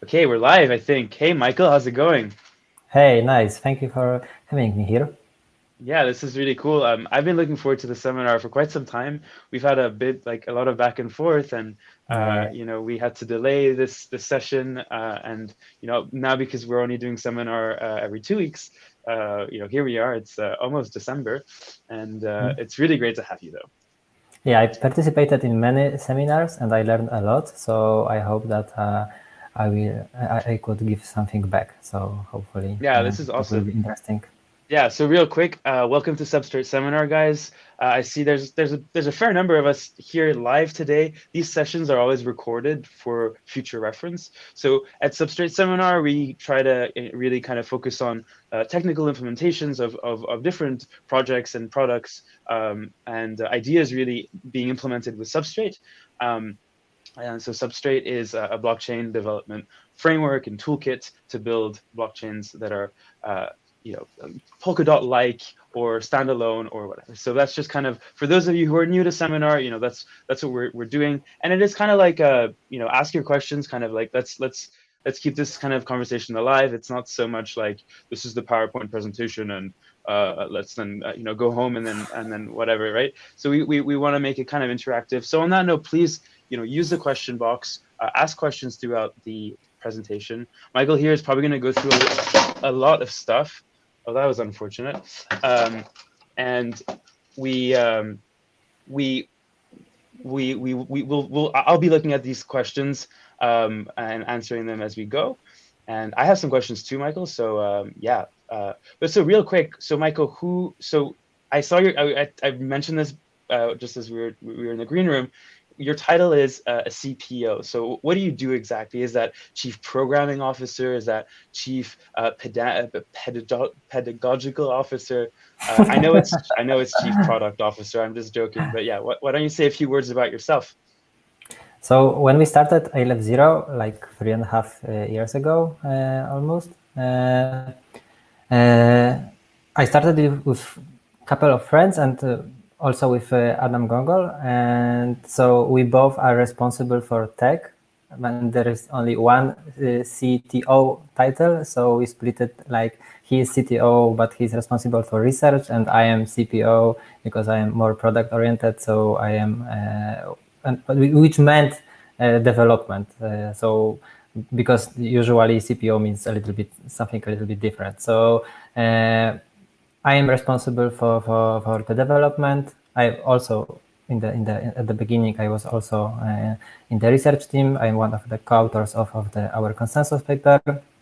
Okay, we're live, I think. Hey, Michael, how's it going? Hey, nice. Thank you for having me here. Yeah, this is really cool. I've been looking forward to the seminar for quite some time. We've had like a lot of back and forth, and Yeah, we had to delay this session, and now because we're only doing seminar every 2 weeks, here we are. It's almost December, and yeah. it's really great to have you, though. Yeah, I participated in many seminars and I learned a lot. So I hope that I could give something back. So hopefully Yeah, this is it will be awesome. interesting. Yeah, so real quick, welcome to Substrate Seminar, guys. I see there's a fair number of us here live today. These sessions are always recorded for future reference. So at Substrate Seminar, we try to really kind of focus on technical implementations of different projects and products, and ideas really being implemented with Substrate. And so Substrate is a blockchain development framework and toolkit to build blockchains that are Polkadot-like or standalone or whatever. So that's just kind of, for those of you who are new to seminar, that's what we're doing. And it is kind of like ask your questions, kind of like let's keep this kind of conversation alive. It's not so much like this is the PowerPoint presentation and let's then go home and then whatever, right? So we want to make it kind of interactive. So on that note, please use the question box, ask questions throughout the presentation. Michael here is probably going to go through a lot of stuff. Oh, that was unfortunate. And we will. I'll be looking at these questions and answering them as we go. And I have some questions too, Michael. So yeah. But so real quick. So Michael, So I saw I mentioned this just as we were in the green room. Your title is a CPO. So what do you do exactly? Is that Chief Programming Officer? Is that Chief Pedagogical Officer? I know it's Chief Product Officer. I'm just joking, but yeah. Why don't you say a few words about yourself? So when we started Aleph Zero, like 3.5 years ago, almost, I started with a couple of friends and also with Adam Gongol. And so we both are responsible for tech. And there is only one CTO title. So we split it like he is CTO, but he's responsible for research. And I am CPO because I am more product oriented. So I am, which meant development. So because usually CPO means something a little bit different. So I am responsible for the development. I also at the beginning I was also in the research team. I'm one of the co-authors of our consensus paper.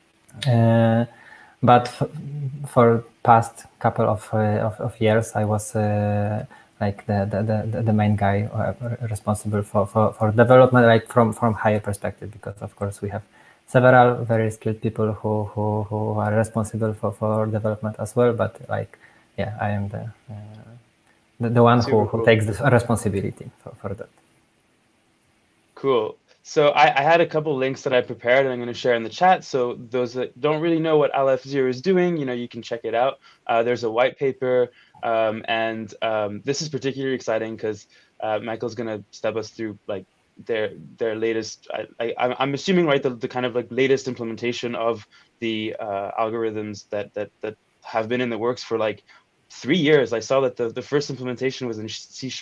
But for past couple of years, I was like the main guy responsible for development, like from higher perspective, because of course we have several very skilled people who are responsible for development as well. But like, yeah, I am the one who takes the responsibility for that. Cool. So I had a couple links that I prepared and I'm going to share in the chat. So those that don't really know what Aleph Zero is doing, you can check it out. There's a white paper, and this is particularly exciting because Michael's going to step us through like their latest. I'm assuming, right, the kind of like latest implementation of the algorithms that have been in the works for like 3 years. I saw that the first implementation was in C#.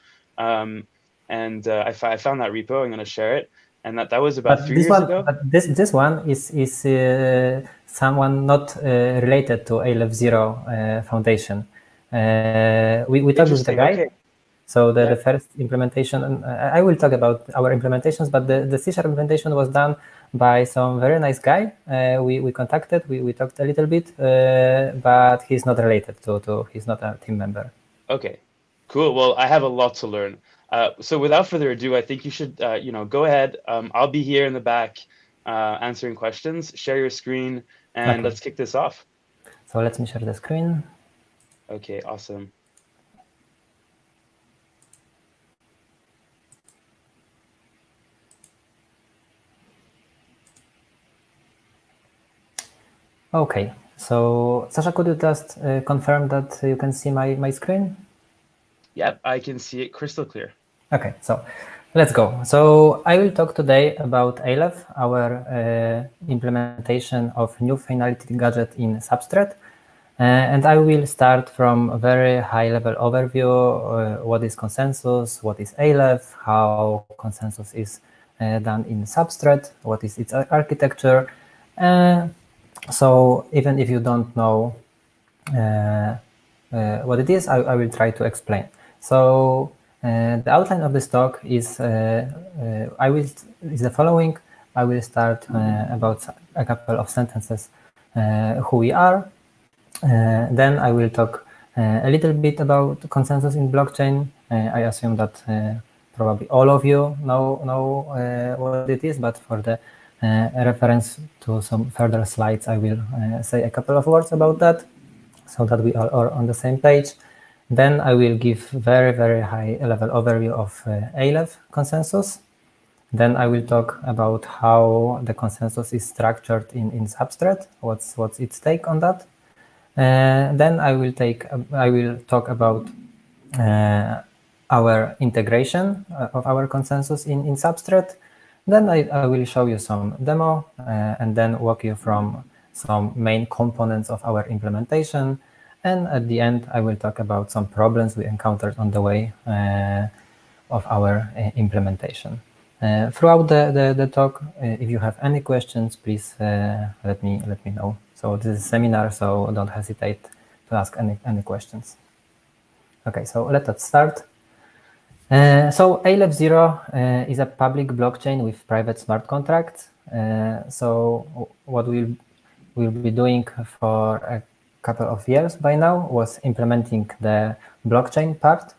And I found that repo. I'm going to share it, and that was about 3 years ago. But this one is someone not related to Aleph Zero Foundation. We talked with the guy. Okay. So the first implementation, and I will talk about our implementations, but the C# implementation was done by some very nice guy. We contacted, we talked a little bit, but he's not related to he's not a team member. Okay, cool. Well, I have a lot to learn. So without further ado, I think you should, go ahead. I'll be here in the back answering questions. Share your screen, and let's kick this off. So let me share the screen. Okay, awesome. Okay, so Sasha, could you just confirm that you can see my screen? Yep, I can see it crystal clear. Okay, so Let's go. So I will talk today about Aleph, our implementation of new finality gadget in Substrate. And I will start from a very high-level overview, what is consensus, what is Aleph, how consensus is done in Substrate, what is its architecture. So even if you don't know what it is, I will try to explain. So the outline of this talk is the following. I will start about a couple of sentences who we are. Then I will talk a little bit about consensus in blockchain. I assume that probably all of you know what it is, but for the reference to some further slides, I will say a couple of words about that, so that we are on the same page. Then I will give very, very high level overview of Aleph consensus. Then I will talk about how the consensus is structured in Substrate, what's its take on that. Then I will talk about our integration of our consensus in Substrate. Then I will show you some demo and then walk you from some main components of our implementation. And at the end, I will talk about some problems we encountered on the way of our implementation. Throughout the talk, if you have any questions, please let me know. So this is a seminar, so don't hesitate to ask any questions. Okay, so let us start. So Aleph Zero is a public blockchain with private smart contracts. So what we'll be doing for a couple of years by now was implementing the blockchain part.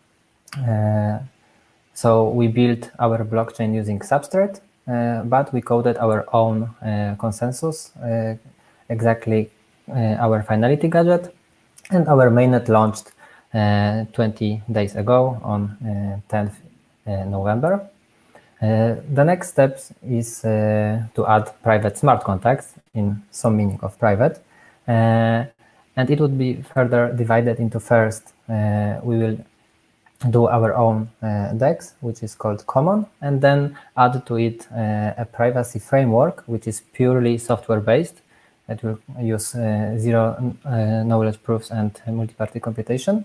So we built our blockchain using Substrate, but we coded our own consensus, exactly our finality gadget, and our mainnet launched 20 days ago on 10th November. The next step is to add private smart contracts, in some meaning of private, and it would be further divided into first, we will do our own DEX, which is called common, and then add to it a privacy framework, which is purely software-based. That will use zero knowledge proofs and multi-party computation.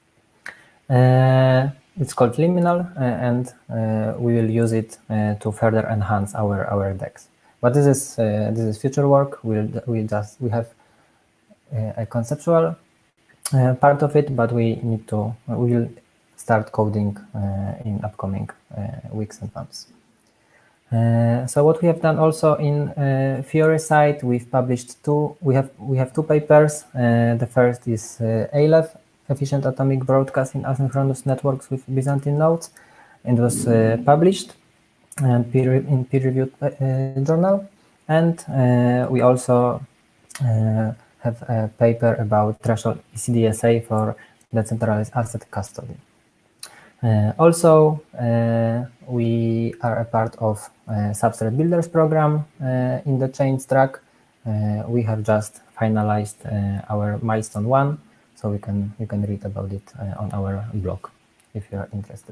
It's called Liminal, and we will use it to further enhance our DEX. But this is future work. We have a conceptual part of it, but we will start coding in upcoming weeks and months. So what we have done also in Fiori site, we've published we have two papers. The first is Aleph, efficient atomic broadcast in asynchronous networks with Byzantine nodes, and was published in peer-reviewed journal. And we also have a paper about threshold ECDSA for decentralized asset custody. Also, we are a part of Substrate Builders program in the Chains track. We have just finalized our milestone 1, so you can read about it on our blog if you are interested.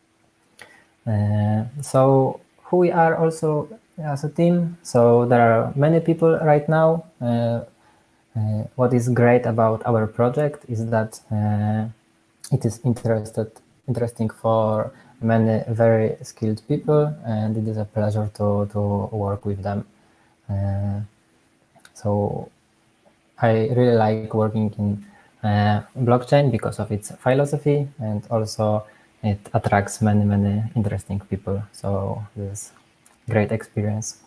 So who we are also as a team. So there are many people right now. What is great about our project is that it is interesting for many very skilled people, and it is a pleasure to work with them. So I really like working in blockchain because of its philosophy, and also it attracts many interesting people. So this is great experience.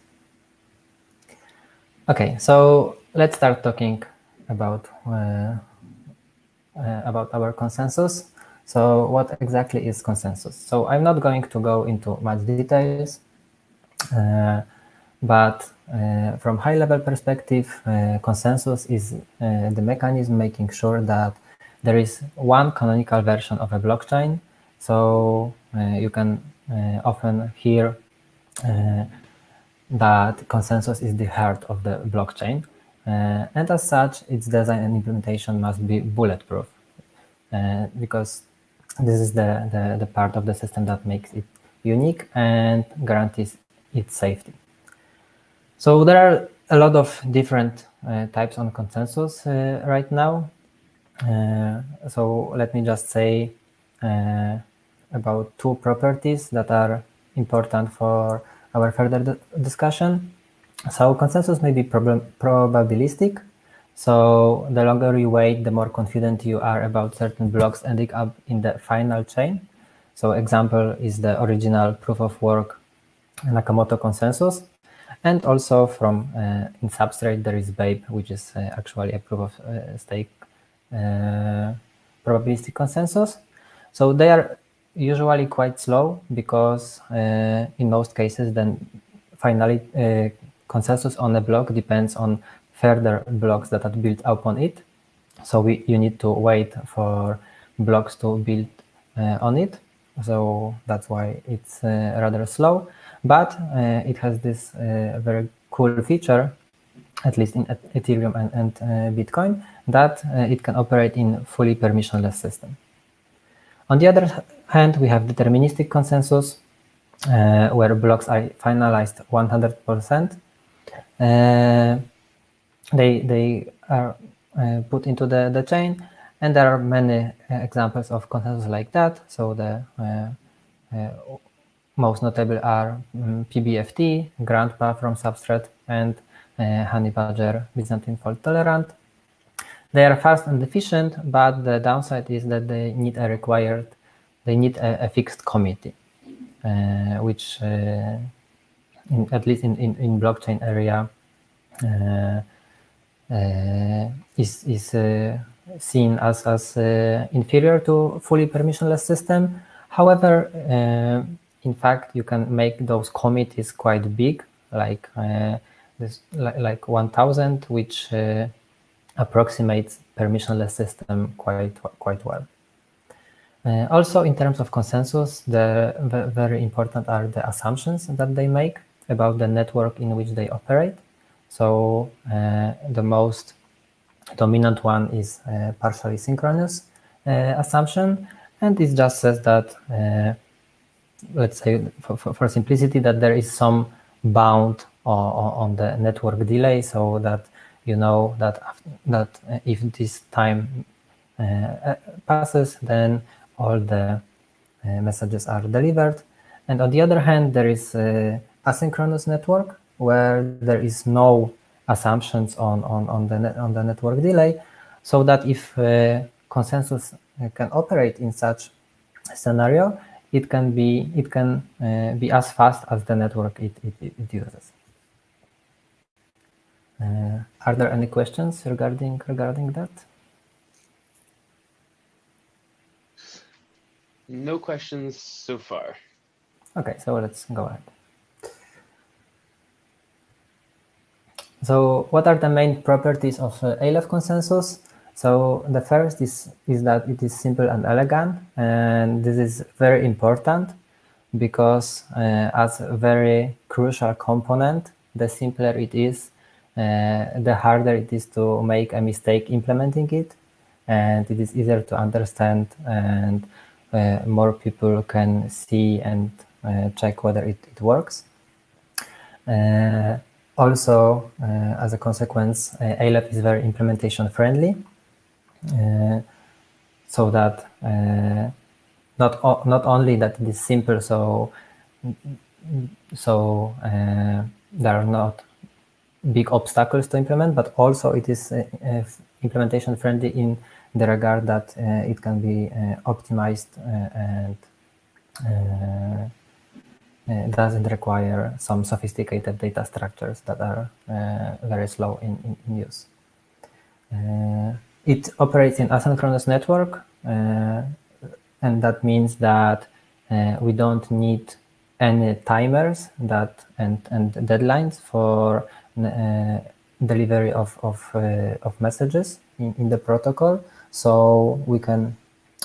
Okay, so let's start talking about our consensus. So what exactly is consensus? So I'm not going to go into much details, but from high-level perspective, consensus is the mechanism making sure that there is one canonical version of a blockchain. So you can often hear that consensus is the heart of the blockchain. And as such, its design and implementation must be bulletproof, because this is the part of the system that makes it unique and guarantees its safety. So there are a lot of different types on consensus right now. So let me just say about two properties that are important for our further discussion. So consensus may be probabilistic. So the longer you wait, the more confident you are about certain blocks ending up in the final chain. So example is the original proof of work Nakamoto consensus. And also from in Substrate, there is BABE, which is actually a proof of stake probabilistic consensus. So they are usually quite slow because in most cases, then finally consensus on a block depends on further blocks that are built upon it. So you need to wait for blocks to build on it. So that's why it's rather slow, but it has this very cool feature, at least in Ethereum and Bitcoin, that it can operate in fully permissionless system. On the other hand, we have deterministic consensus, where blocks are finalized 100%. They are put into the chain, and there are many examples of consensus like that. So the most notable are PBFT, Grandpa from Substrate, and Honeybadger Byzantine fault tolerant. They are fast and efficient, but the downside is that they need a fixed committee, which at least in blockchain area is seen as inferior to fully permissionless system. However, in fact, you can make those committees quite big, like 1,000, which approximates permissionless system quite well. Also, in terms of consensus, the very important are the assumptions that they make about the network in which they operate. So the most dominant one is partially synchronous assumption, and it just says that, let's say for simplicity, that there is some bound on the network delay, so that you know that if this time passes, then all the messages are delivered. And on the other hand, there is asynchronous network, where there is no assumptions on the network delay, so that if consensus can operate in such a scenario, it can be as fast as the network it uses. Are there any questions regarding that? No questions so far. Okay, so let's go ahead. So what are the main properties of Aleph consensus? So the first is that it is simple and elegant, and this is very important because as a very crucial component, the simpler it is, the harder it is to make a mistake implementing it, and it is easier to understand, and more people can see and check whether it works. Also, as a consequence, Aleph is very implementation friendly, so that not only that it is simple, so there are not big obstacles to implement, but also it is implementation friendly in the regard that it can be optimized and doesn't require some sophisticated data structures that are very slow in use. It operates in asynchronous network, and that means that we don't need any timers and deadlines for delivery of messages in the protocol. So we can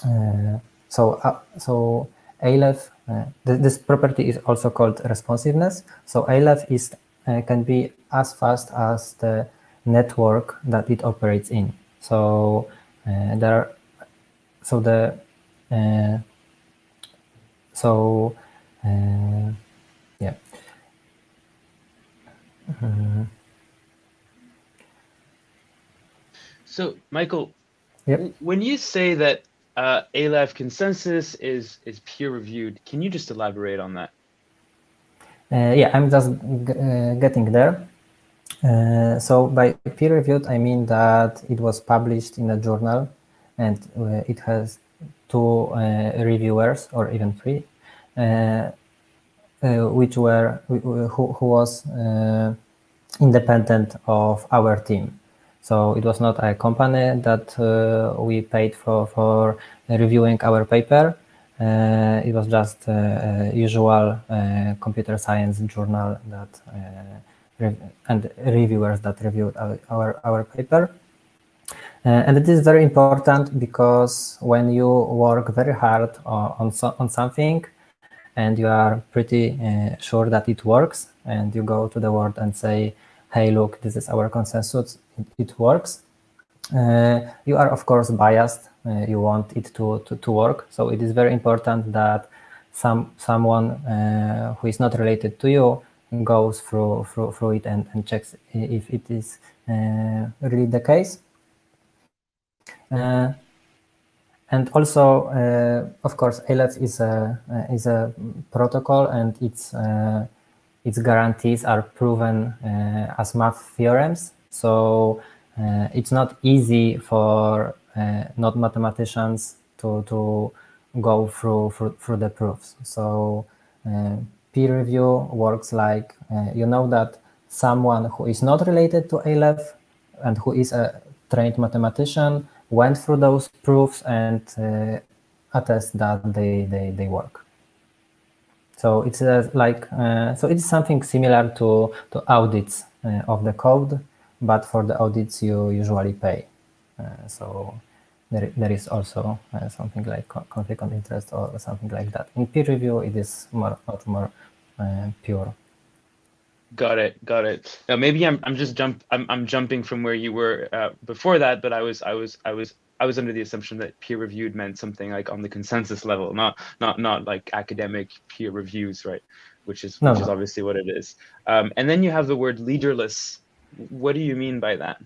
so Aleph, this property is also called responsiveness. So Aleph can be as fast as the network that it operates in. So Yeah. So, Michael, Yep. when you say that Aleph consensus is peer reviewed, can you just elaborate on that? Yeah, I'm just getting there. So by peer reviewed, I mean that it was published in a journal, and it has two reviewers, or even three, which were who was independent of our team. So it was not a company that we paid for reviewing our paper. It was just a usual computer science journal that and reviewers that reviewed our paper. And it is very important because when you work very hard on something and you are pretty sure that it works, and you go to the world and say, hey, look, this is our consensus, it works. You are, of course, biased. You want it to work. So it is very important that someone who is not related to you goes through it and checks if it is really the case. And also, of course, Aleph is a protocol, and its guarantees are proven as math theorems. So it's not easy for not mathematicians to go through the proofs. So peer review works like you know that someone who is not related to Aleph and who is a trained mathematician went through those proofs and attest that they work. So it's so it's something similar to audits of the code, but for the audits you usually pay. So there is also something like conflict of interest or something like that. In peer review, it is much more pure. Got it. Got it. Now maybe I'm jumping from where you were before that, but I was under the assumption that peer reviewed meant something like on the consensus level, not like academic peer reviews, right? Which is obviously what it is. And then you have the word leaderless. What do you mean by that?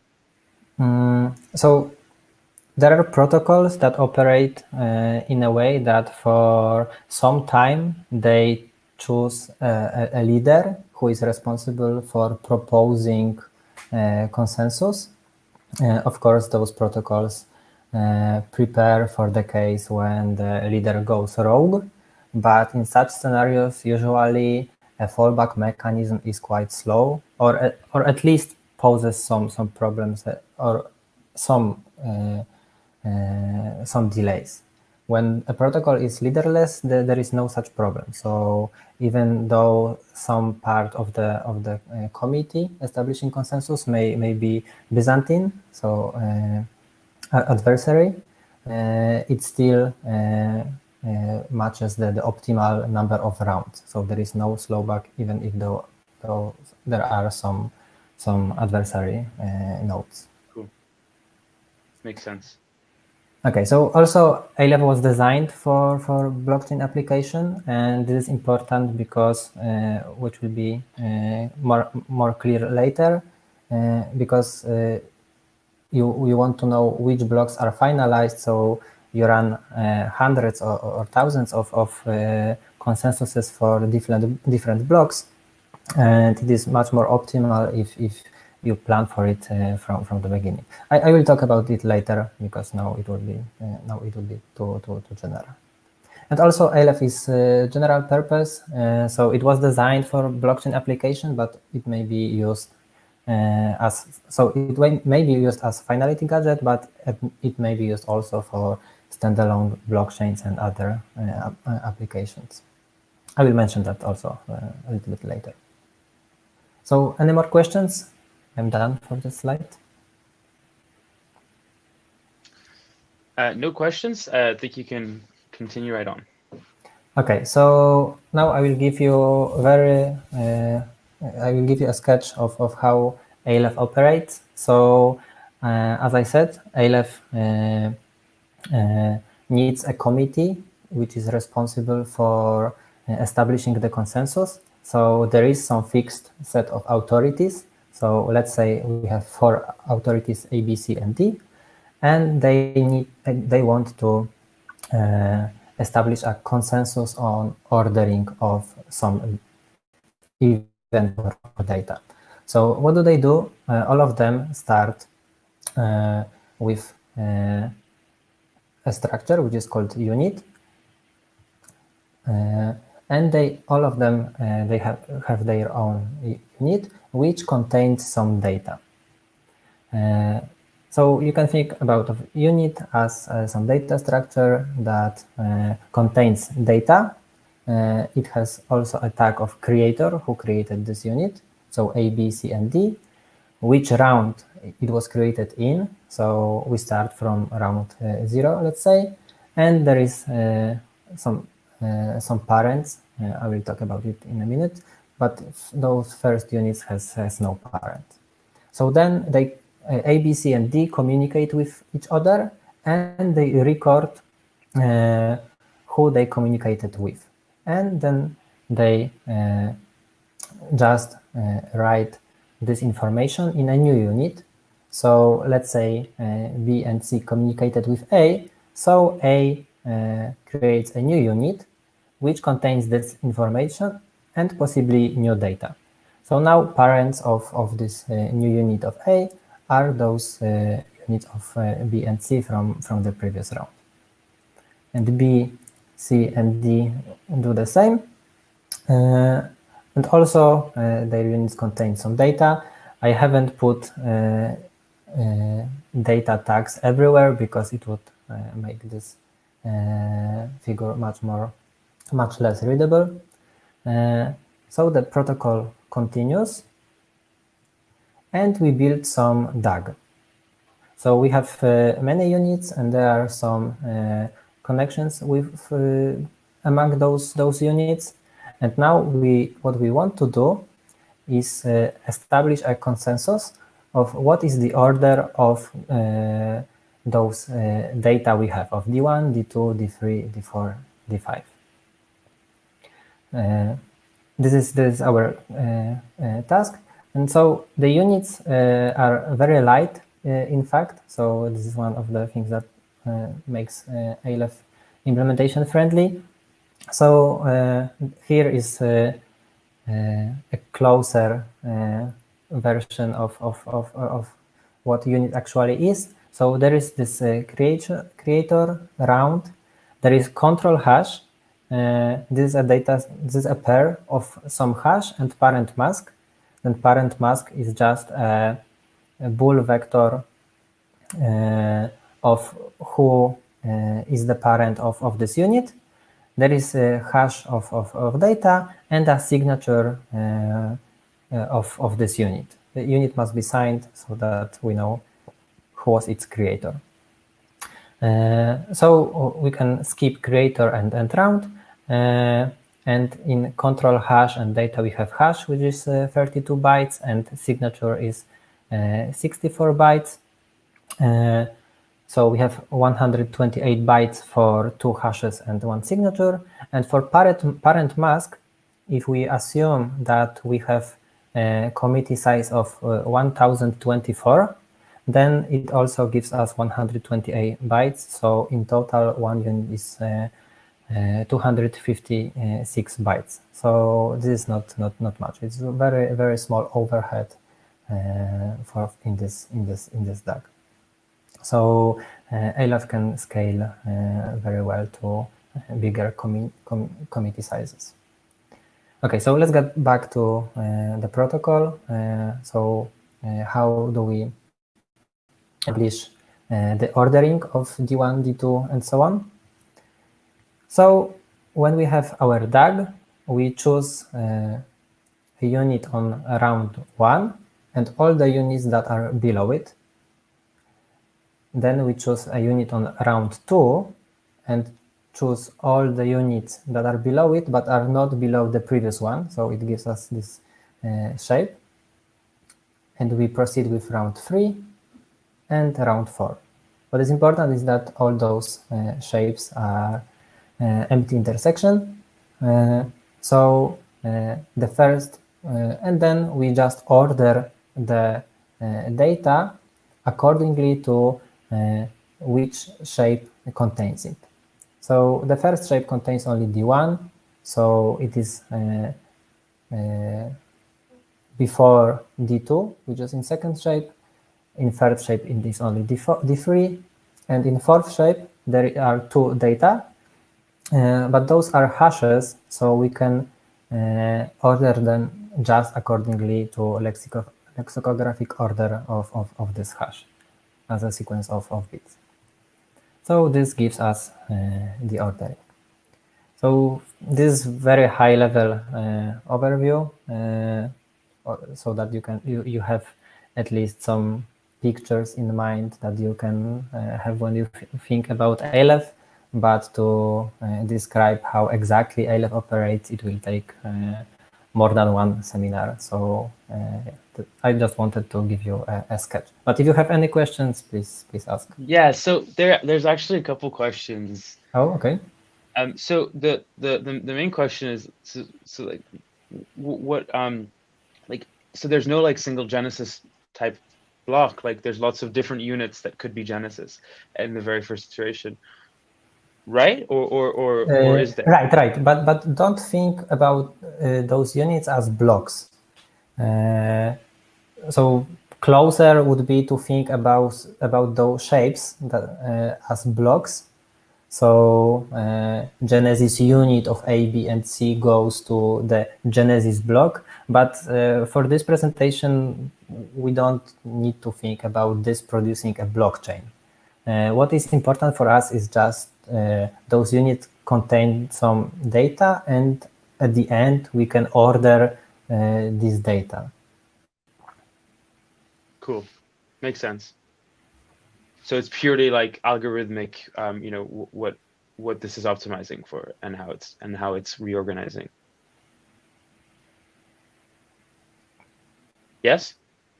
So there are protocols that operate in a way that for some time they choose a leader who is responsible for proposing consensus. Of course, those protocols prepare for the case when the leader goes rogue, but in such scenarios, usually a fallback mechanism is quite slow, or at least poses some problems or some delays. When a protocol is leaderless, there is no such problem. So even though some part of the committee establishing consensus may be Byzantine, so adversary, it still matches the optimal number of rounds. So there is no slowback, even if though there are some adversary nodes. Cool. Makes sense. Okay, so also Aleph was designed for blockchain application, and this is important because which will be more clear later, because you want to know which blocks are finalized. So you run hundreds or thousands of consensuses for different blocks, and it is much more optimal if you plan for it from the beginning. I will talk about it later because now it will be too general. And also Aleph is general purpose, so it was designed for blockchain application, but it may be used it may be used as finality gadget, but it may be used also for standalone blockchains and other applications. I will mention that also a little bit later. So any more questions? I'm done for this slide. No questions. I think you can continue right on. Okay, so now I will give you a sketch of how Aleph operates. So as I said, Aleph needs a committee which is responsible for establishing the consensus. So there is some fixed set of authorities. So let's say we have 4 authorities, A, B, C, and D, and they want to establish a consensus on ordering of some event or data. So what do they do? All of them start with a structure which is called unit, and all of them they have their own unit which contains some data. So you can think about a unit as some data structure that contains data. It has also a tag of creator who created this unit, so A, B, C, and D, which round it was created in. So we start from round 0, let's say, and there is some parents. I will talk about it in a minute, but those first units has no parent. So then they A, B, C, and D communicate with each other, and they record who they communicated with, and then they just write this information in a new unit. So let's say B and C communicated with A, so A creates a new unit which contains this information and possibly new data. So now parents of this new unit of A are those units of B and C from the previous round. And B, C, and D do the same. And also their units contain some data. I haven't put data tags everywhere because it would make this figure much less readable. So the protocol continues, and we build some DAG. So we have many units, and there are some connections with among those units. And now what we want to do is establish a consensus of what is the order of those data we have of D1, D2, D3, D4, D5. This is our task. And so the units are very light, in fact. So this is one of the things that makes Aleph implementation friendly. So here is a closer version of what unit actually is. So there is this creator round. There is control hash. This is a pair of some hash and parent mask. Then parent mask is just a bool vector of who is the parent of this unit. There is a hash of data and a signature of this unit. The unit must be signed so that we know who was its creator. So we can skip creator and round. And in control hash and data, we have hash, which is 32 bytes, and signature is 64 bytes. So we have 128 bytes for 2 hashes and 1 signature. And for parent mask, if we assume that we have a committee size of 1024, then it also gives us 128 bytes. So in total, one unit is 256 bytes. So this is not much. It's a very small overhead in this DAG. So Aleph can scale very well to bigger committee sizes. Okay, so let's get back to the protocol. How do we establish the ordering of D1, D2, and so on? So when we have our DAG, we choose a unit on round 1 and all the units that are below it. Then we choose a unit on round 2 and choose all the units that are below it but are not below the previous one. So it gives us this shape. And we proceed with round 3 and round 4. What is important is that all those shapes are empty intersection. So the first, and then we just order the data accordingly to which shape contains it. So the first shape contains only D1, so it is before D2, which is in second shape. In third shape, it is only D3, and in fourth shape, there are two data, but those are hashes, so we can order them just accordingly to lexicographic order of this hash as a sequence of bits. So this gives us the ordering. So this is very high level overview, so that you have at least some pictures in mind that you can have when you think about Aleph, but to describe how exactly Aleph operates, it will take more than one seminar. So I just wanted to give you a sketch. But if you have any questions, please ask. Yeah, so there's actually a couple questions. Oh, okay. So the main question is so like what like so there's no like single Genesis type block, like there's lots of different units that could be Genesis in the very first iteration, right? Or is there? Right. But don't think about those units as blocks. So closer would be to think about those shapes that, as blocks. So Genesis unit of A, B, and C goes to the Genesis block. But for this presentation, we don't need to think about this producing a blockchain. What is important for us is just those units contain some data, and at the end, we can order this data. Cool, makes sense. So it's purely like algorithmic, you know, what this is optimizing for, and how it's reorganizing. Yes.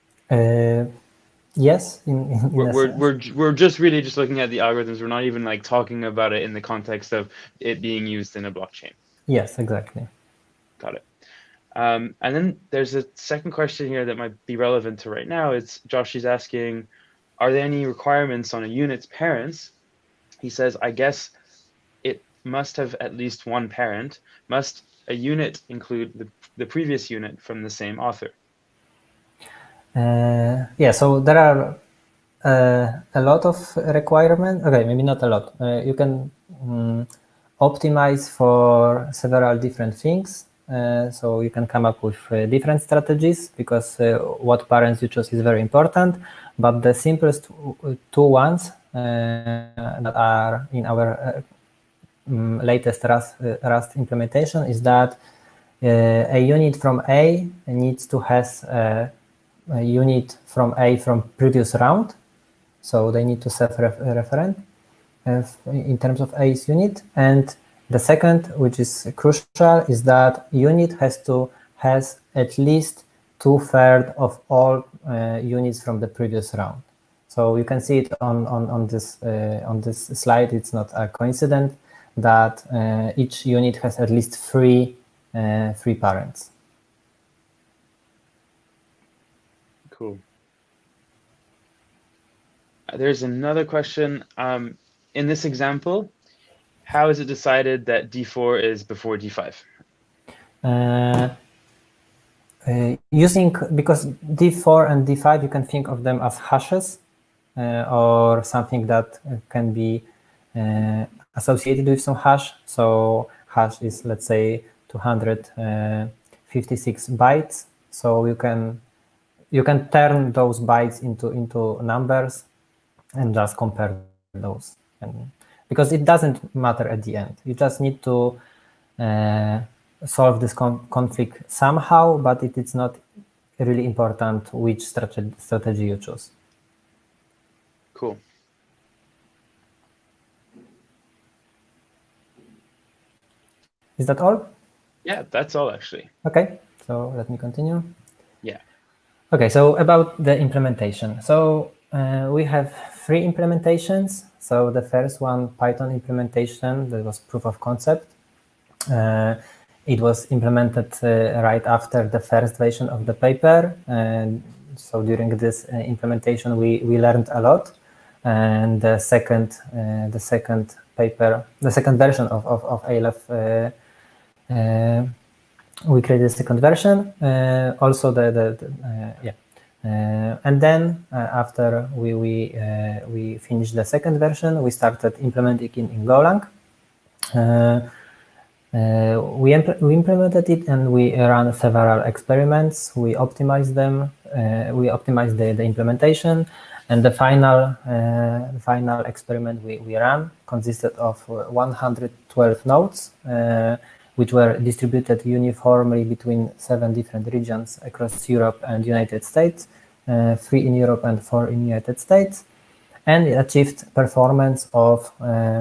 Yes. We're just really just looking at the algorithms. We're not even like talking about it in the context of it being used in a blockchain. Yes, exactly. Got it. And then there's a second question here that might be relevant to right now. It's Josh is asking, are there any requirements on a unit's parents? He says, I guess it must have at least one parent. Must a unit include the previous unit from the same author? Yeah, so there are a lot of requirements. Okay, maybe not a lot. You can optimize for several different things. So you can come up with different strategies, because what parents you choose is very important. But the simplest two ones that are in our latest Rust implementation is that a unit from A needs to have a unit from A from previous round. So they need to self-referent in terms of A's unit. And the second, which is crucial, is that unit has to has at least 2/3 of all units from the previous round. So you can see it on this slide. It's not a coincidence that each unit has at least three parents. Cool. There's another question. In this example, how is it decided that D4 is before D5? Because D4 and D5, you can think of them as hashes or something that can be associated with some hash. So hash is, let's say, 256 bytes. So you can turn those bytes into numbers and just compare those. And because it doesn't matter at the end, you just need to solve this config somehow, but it is not really important which strategy you choose. Cool. Is that all? Yeah, that's all actually. Okay, so let me continue. Yeah. Okay, so about the implementation. So we have 3 implementations. So the first one, Python implementation, that was proof of concept. It was implemented right after the first version of the paper, and so during this implementation we learned a lot. And the second paper, the second version of Aleph, we created the second version. Also and then after we finished the second version, we started implementing it in Golang. We implemented it and we ran several experiments. We optimized them. We optimized the implementation, and the final experiment we ran consisted of 112 nodes, which were distributed uniformly between 7 different regions across Europe and United States, 3 in Europe and 4 in United States, and it achieved performance of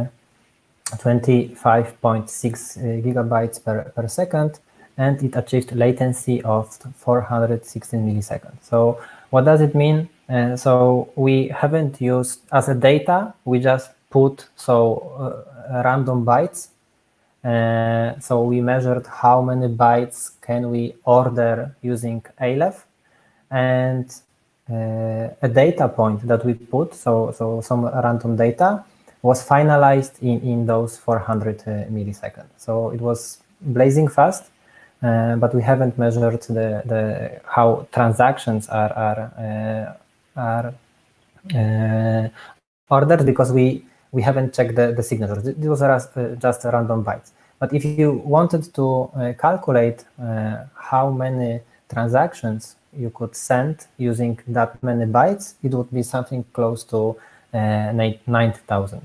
25.6 gigabytes per second, and it achieved latency of 416 milliseconds. So what does it mean? So we haven't used as a data, we just put random bytes. So we measured how many bytes can we order using Aleph, and a data point that we put, so some random data, was finalized in those 400 milliseconds. So it was blazing fast, but we haven't measured how transactions are ordered, because we haven't checked the signatures. It was just random bytes. But if you wanted to calculate how many transactions you could send using that many bytes, it would be something close to 9,000.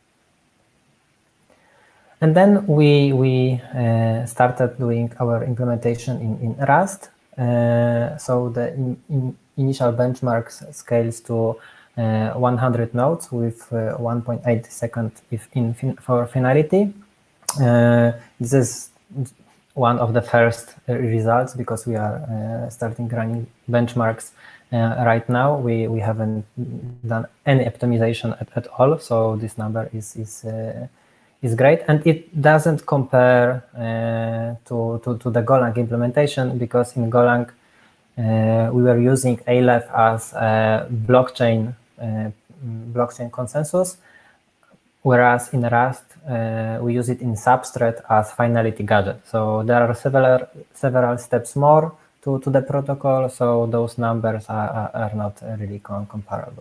And then we started doing our implementation in Rust. So the initial benchmarks scales to 100 nodes with 1.8 seconds for finality. This is one of the first results, because we are starting running benchmarks right now. We haven't done any optimization at all, so this number is great, and it doesn't compare to the Golang implementation, because in Golang we were using Aleph as a blockchain consensus, whereas in Rust we use it in Substrate as finality gadget. So there are several steps more to the protocol, so those numbers are not really comparable.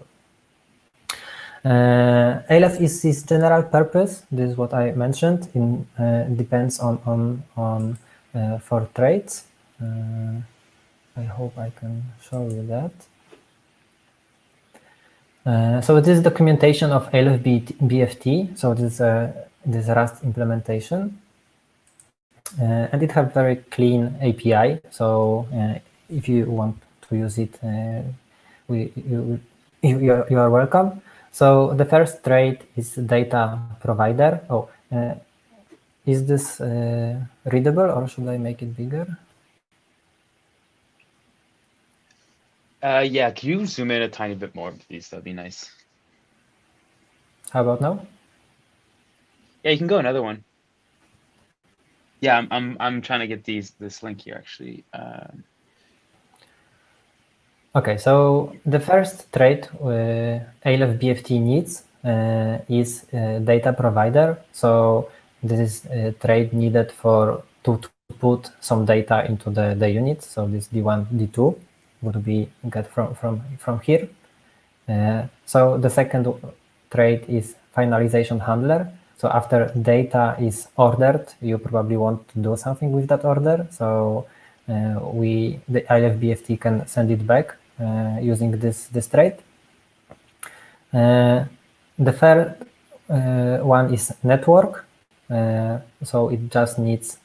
Aleph is general purpose. This is what I mentioned. Depends on for traits. I hope I can show you that. So this is documentation of Aleph BFT. So this Rust implementation, and it has very clean API. So if you want to use it, you are welcome. So the first trait is data provider. Oh, is this readable, or should I make it bigger? Yeah, can you zoom in a tiny bit more, please? That'd be nice. How about now? Yeah, you can go another one. Yeah, I'm trying to get this link here actually. Okay, so the first trait Aleph BFT needs is data provider. So this is a trait needed to put some data into the unit. So this D1, D2 would be get from here. So the second trait is finalization handler. So after data is ordered, you probably want to do something with that order. So the Aleph BFT can send it back using this trait. The third one is network. So it just needs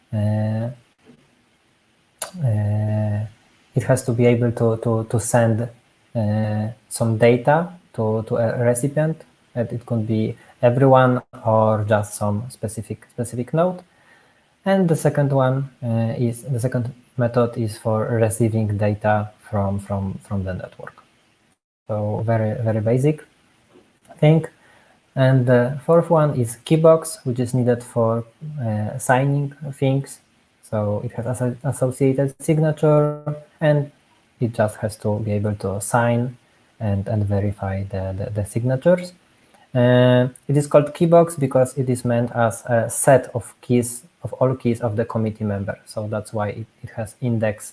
it has to be able to send some data to a recipient, and it could be everyone or just some specific node. And the second one the second method is for receiving data from the network. So very basic thing. And the fourth one is keybox, which is needed for signing things. So it has associated signature, and it just has to be able to sign and verify the signatures. It is called keybox because it is meant as a set of keys, of all keys of the committee member. So that's why it has index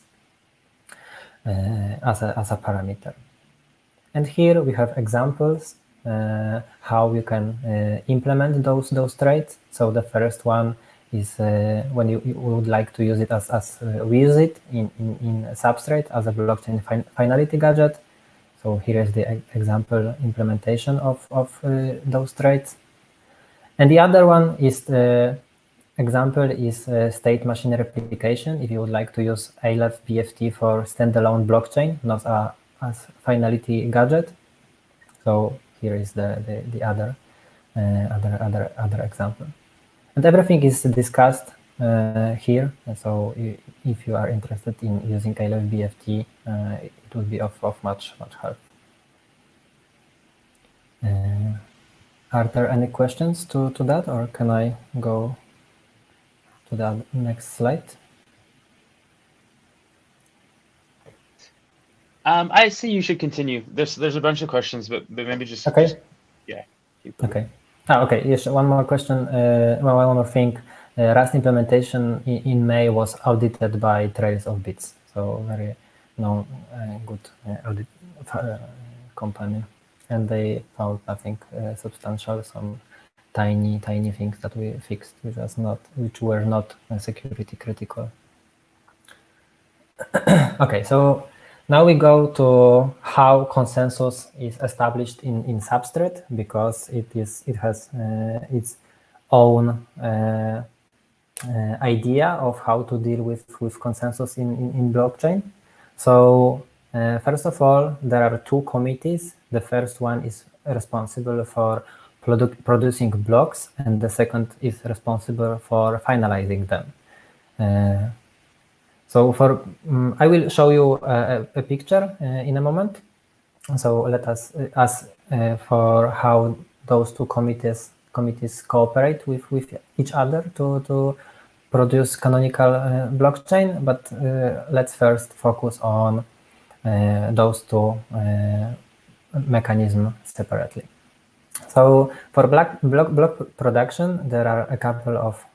as a parameter. And here we have examples how you can implement those traits. So the first one is when you would like to use it as we use it in Substrate as a blockchain finality gadget. So here is the example implementation of those traits. And the other one is the example is state machine replication. If you would like to use Aleph BFT for standalone blockchain, not as finality gadget. So here is the other example. And everything is discussed here. And so if you are interested in using Aleph BFT, it will be of much help. Are there any questions to that, or can I go to the next slide? I see you should continue. There's a bunch of questions, but maybe just okay. Yeah. Okay. Okay. Yes. One more question. One more thing. Rust implementation in May was audited by Trails of Bits, so very known, good audit company, and they found nothing substantial. Some tiny things that we fixed, which were not security critical. Okay, so now we go to how consensus is established in Substrate, because it has its own idea of how to deal with consensus in blockchain. So first of all, there are two committees. The first one is responsible for producing blocks, and the second is responsible for finalizing them. So I will show you a picture in a moment. So let us ask for how those two committees cooperate with each other to produce canonical blockchain. But let's first focus on those two mechanisms separately. So for block production, there are a couple of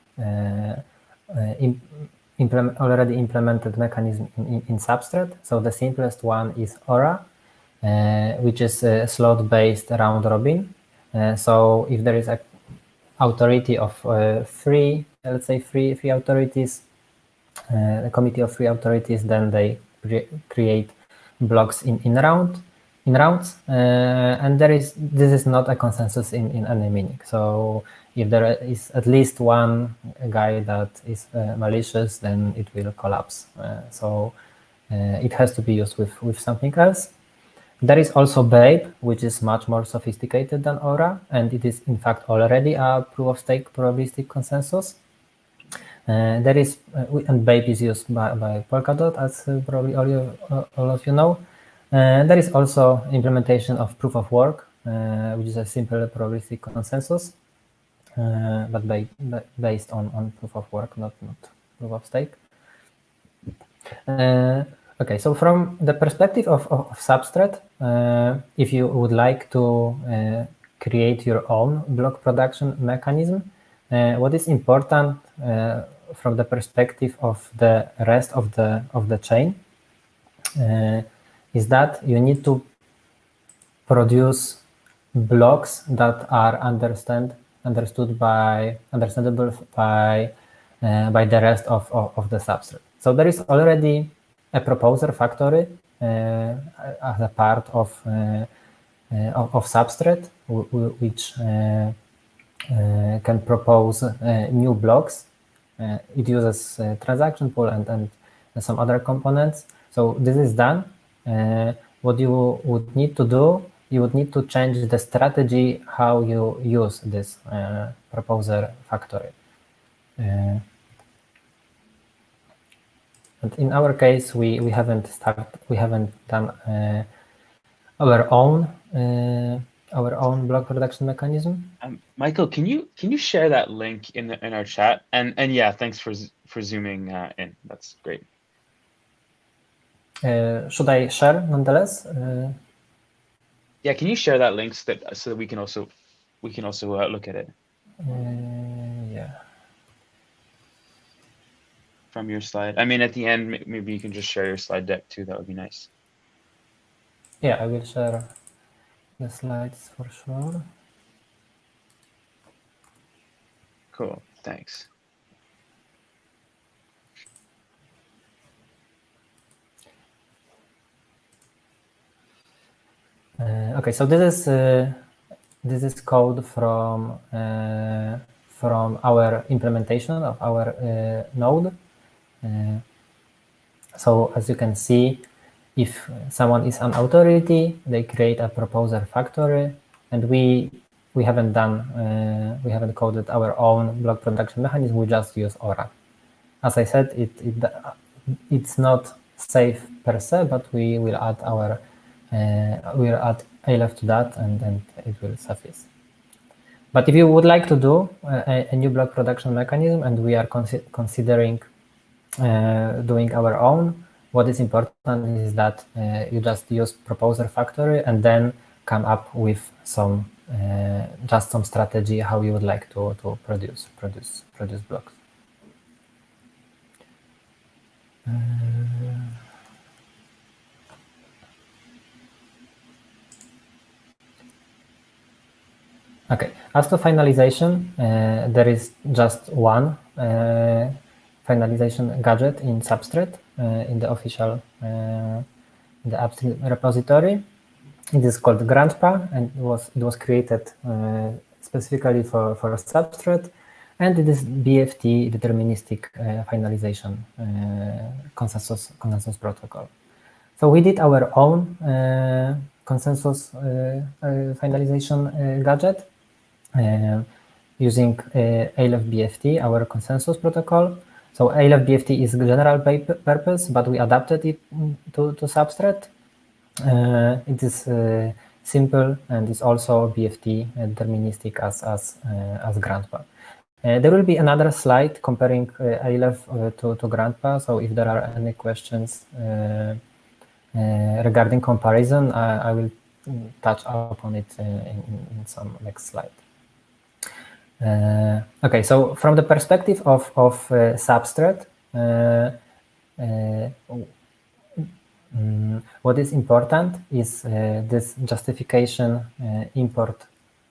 already implemented mechanism in Substrate. So the simplest one is Aura, which is a slot-based round robin. So if there is a authority of three, let's say three authorities, a committee of three authorities, then they create blocks in rounds, and this is not a consensus in any meaning. So if there is at least one guy that is malicious, then it will collapse. So it has to be used with something else. There is also Babe, which is much more sophisticated than Aura, and it is in fact already a proof-of-stake probabilistic consensus. There is, and Babe is used by Polkadot, as probably all of you know. There is also implementation of proof of work, which is a simple probabilistic consensus, but based on proof of work, not proof of stake. Okay, so from the perspective of Substrate, if you would like to create your own block production mechanism, what is important from the perspective of the rest of the chain is that you need to produce blocks that are understandable by the rest of the Substrate. So there is already a proposer factory as a part of Substrate, which can propose new blocks. It uses transaction pool and some other components. So this is done. What you would need to do, you would need to change the strategy how you use this proposer factory. And in our case, we haven't done our own our own block production mechanism. Michael, can you share that link in our chat? And yeah, thanks for zooming in. That's great. Should I share nonetheless? Yeah, can you share that link so that we can also look at it? Yeah. From your slide. I mean, at the end, maybe you can just share your slide deck too. That would be nice. Yeah, I will share the slides for sure. Cool, thanks. Okay, so this is code from our implementation of our node. So as you can see, if someone is an authority, they create a proposer factory, and we haven't coded our own block production mechanism. We just use Aura. As I said, it's not safe per se, but we will add we'll add aleph to that, and it will suffice. But if you would like to do a new block production mechanism, and we are considering doing our own, what is important is that you just use proposer factory and then come up with some strategy how you would like to produce blocks. Okay, as to finalization, there is just one finalization gadget in Substrate in the official the upstream repository. It is called Grandpa, and it was created specifically for Substrate, and it is BFT deterministic finalization consensus protocol. So we did our own consensus finalization gadget using aleph BFT, our consensus protocol. So aleph BFT is general purpose, but we adapted it to Substrate. It is simple and is also BFT deterministic as Grandpa. There will be another slide comparing aleph to Grandpa. So if there are any questions regarding comparison, I will touch upon it in some next slide. Okay, so from the perspective of Substrate, what is important is this justification import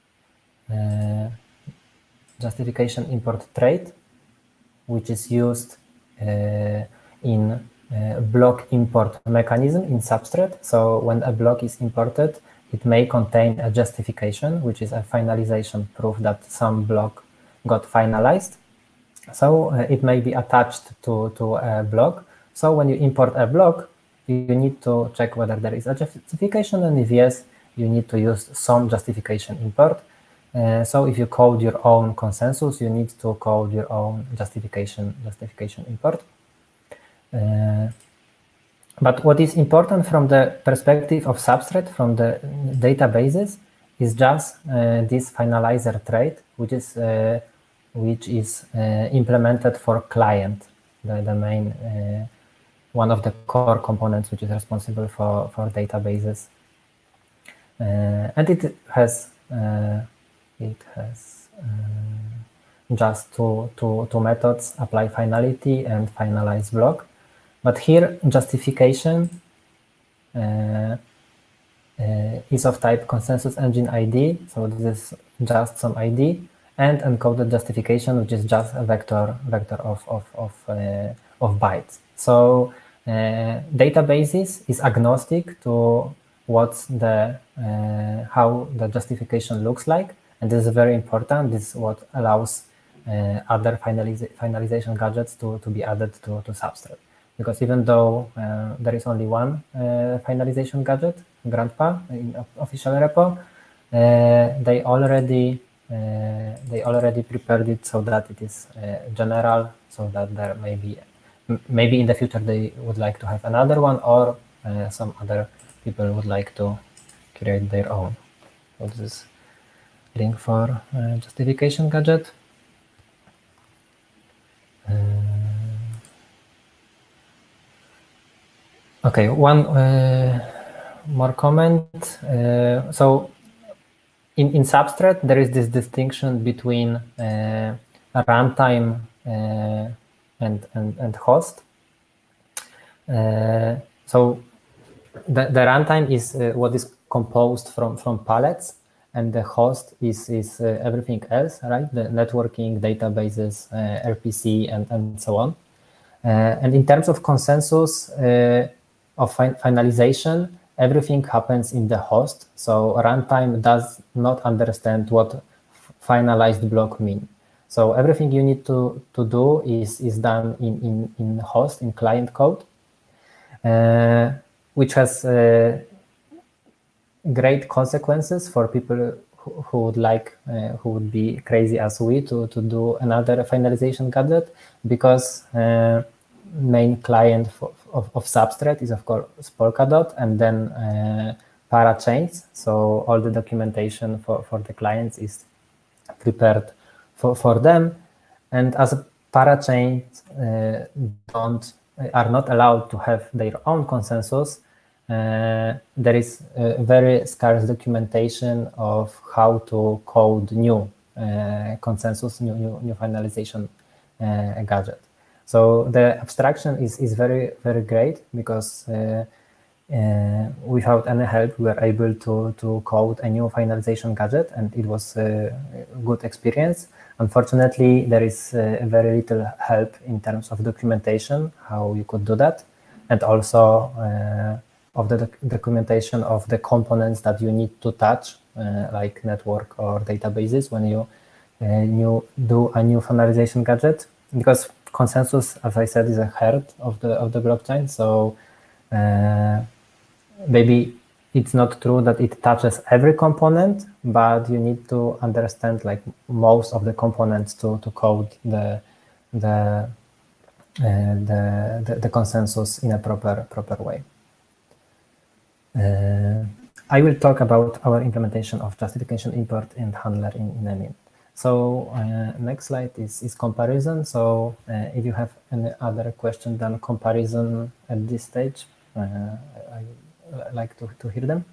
trait, which is used in block import mechanism in Substrate. So when a block is imported, it may contain a justification, which is a finalization proof that some block got finalized. So it may be attached to a block. So when you import a block, you need to check whether there is a justification, and if yes, you need to use some justification import. So if you code your own consensus, you need to code your own justification import. But what is important from the perspective of Substrate, from the databases, is just this finalizer trait, which is implemented for client, the main one of the core components which is responsible for databases, and it has just two methods: apply finality and finalize block. But here, justification is of type consensus engine ID. So this is just some ID, and encoded justification, which is just a vector of bytes. So databases is agnostic to what's the how the justification looks like, and this is very important. This is what allows other finalization gadgets to be added to Substrate. Because even though there is only one finalization gadget, Grandpa, in official repo, they already prepared it so that it is general, so that there maybe in the future they would like to have another one, or some other people would like to create their own. What's this link for justification gadget? Okay, one more comment. So in Substrate, there is this distinction between runtime and host. So the runtime is what is composed from pallets, and the host is everything else, right? The networking, databases, RPC, and so on. And in terms of consensus of finalization, everything happens in the host. So runtime does not understand what finalized block mean. So everything you need to do is done in host, in client code, which has great consequences for people who would like, who would be crazy as we to do another finalization gadget, because main client of Substrate is of course Polkadot, and then parachains. So all the documentation for the clients is prepared for them, and as parachains are not allowed to have their own consensus, there is very scarce documentation of how to code new consensus, new finalization gadget. So the abstraction is very, very great, because without any help, we were able to code a new finalization gadget, and it was a good experience. Unfortunately, there is very little help in terms of documentation, how you could do that, and also of the documentation of the components that you need to touch, like network or databases, when you do a new finalization gadget, because consensus, as I said, is a heart of the blockchain. So maybe it's not true that it touches every component, but you need to understand like most of the components to code the consensus in a proper way. I will talk about our implementation of justification import and handler in a minute. So next slide is comparison. So if you have any other question than comparison at this stage, I would like to hear them.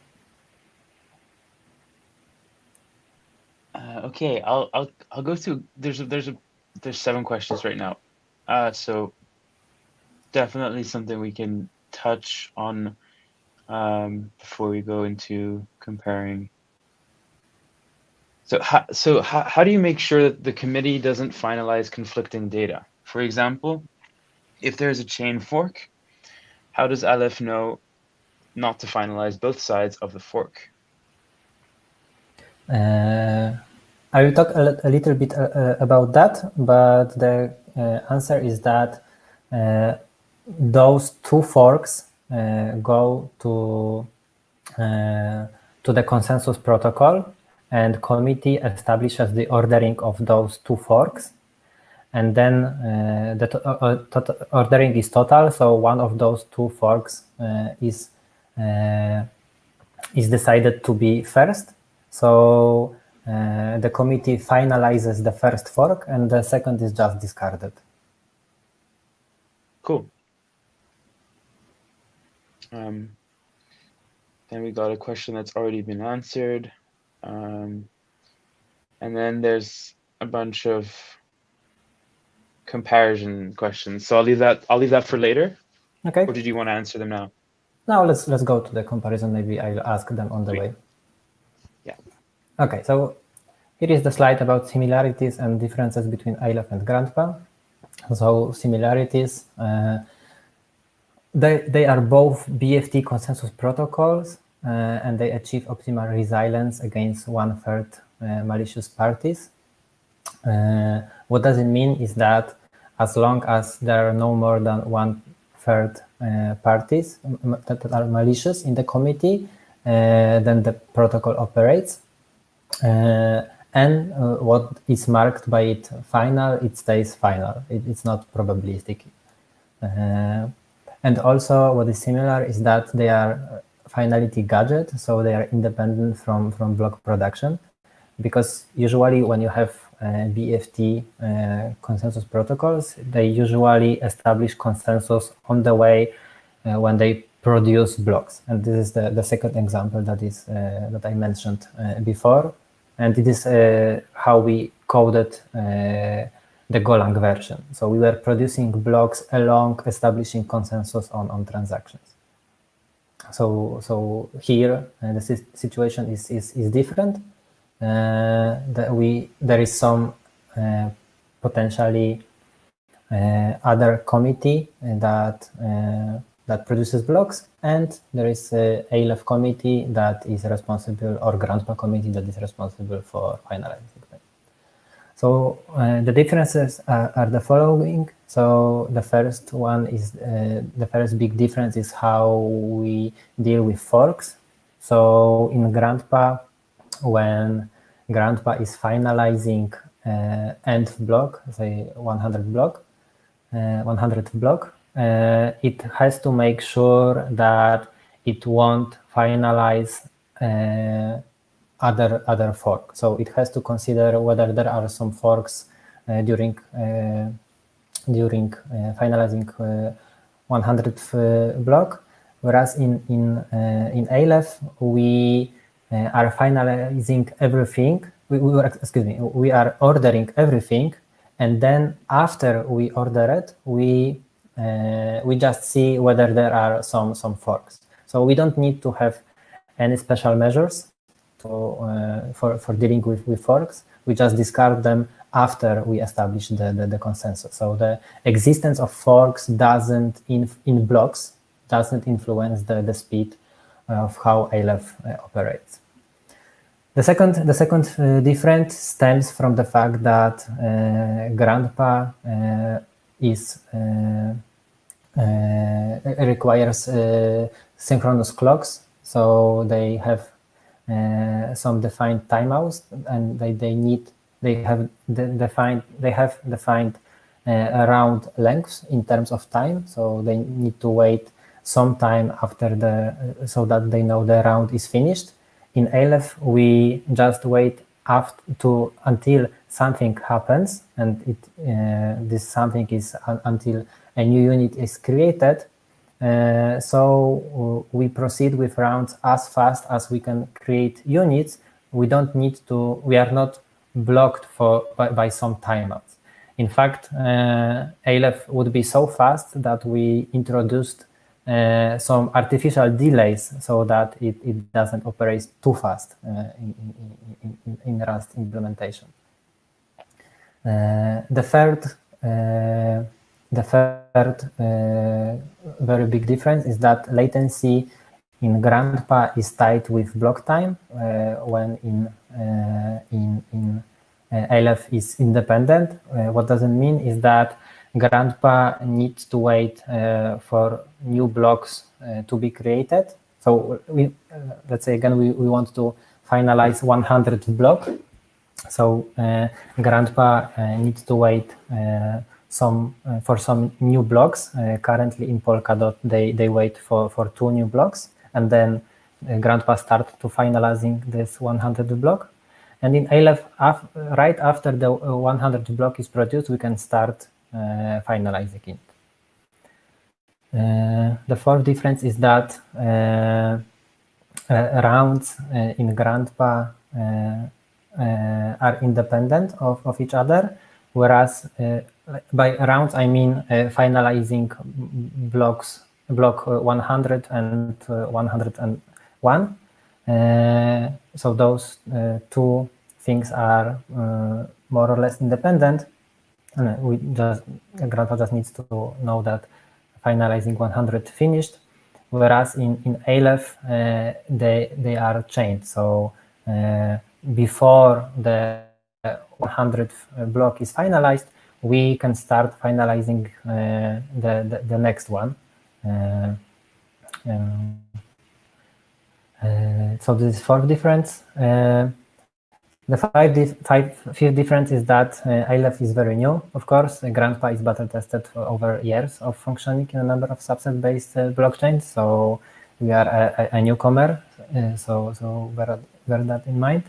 Okay, I'll go through. There's 7 questions right now, so definitely something we can touch on before we go into comparing. So how do you make sure that the committee doesn't finalize conflicting data? For example, if there's a chain fork, how does Aleph know not to finalize both sides of the fork? I will talk a little bit about that, but the answer is that those 2 forks go to the consensus protocol, and committee establishes the ordering of those 2 forks, and then the ordering is total. So one of those 2 forks is decided to be first. So the committee finalizes the first fork, and the second is just discarded. Cool. Then we got a question that's already been answered. And then there's a bunch of comparison questions. So I'll leave that for later. Okay. Or did you want to answer them now? Now let's go to the comparison. Maybe I'll ask them on the way. Yeah. Okay, so here is the slide about similarities and differences between Aleph and Grandpa. So similarities, they are both BFT consensus protocols, and they achieve optimal resilience against 1/3 malicious parties. What does it mean is that as long as there are no more than 1/3 parties that are malicious in the committee, then the protocol operates. And what is marked by it final, it stays final. It's not probabilistic. And also what is similar is that they are finality gadget, so they are independent from block production, because usually when you have BFT consensus protocols, they usually establish consensus on the way when they produce blocks. And this is the second example that I mentioned before. And it is how we coded the Golang version. So we were producing blocks along establishing consensus on transactions. So here the situation is different. There is some potentially other committee that produces blocks, and there is a Aleph committee that is responsible, or Grandpa committee that is responsible for finalizing them. So the differences are the following. So the first one is the first big difference is how we deal with forks. So in Grandpa, when Grandpa is finalizing nth block, say 100th block, it has to make sure that it won't finalize other fork. So it has to consider whether there are some forks during finalizing 100th block, whereas in Aleph we are finalizing everything. We are ordering everything, and then after we order it, we just see whether there are some forks. So we don't need to have any special measures for dealing with forks. We just discard them after we establish the consensus. So the existence of forks doesn't in blocks doesn't influence the speed of how Aleph operates. The second difference stems from the fact that Grandpa requires synchronous clocks, so they have some defined timeouts, and they have defined round lengths in terms of time, so they need to wait some time after so that they know the round is finished. In Aleph, we just wait until something happens, and this something is until a new unit is created. So we proceed with rounds as fast as we can create units. We are not blocked by some timeouts. In fact, Aleph would be so fast that we introduced some artificial delays so that it doesn't operate too fast in Rust implementation. The third very big difference is that latency in Grandpa is tied with block time, when in Aleph is independent. What does it mean is that Grandpa needs to wait for new blocks to be created. So let's say again we want to finalize 100th block. So Grandpa needs to wait for some new blocks. Currently in Polkadot they wait for 2 new blocks, and then Grandpa starts to finalizing this 100th block. And in Aleph, right after the 100th block is produced, we can start finalizing it. The fourth difference is that rounds in Grandpa are independent of each other, whereas by rounds I mean finalizing block 100 and 101. So those two things are more or less independent. Grandpa just needs to know that finalizing 100 finished, whereas in Aleph they are chained. So before the 100th block is finalized, we can start finalizing the next one. So this is fourth difference. The fifth difference is that Aleph is very new. Of course, Grandpa is battle tested for over years of functioning in a number of subset-based blockchains. So we are a newcomer, so bear that in mind.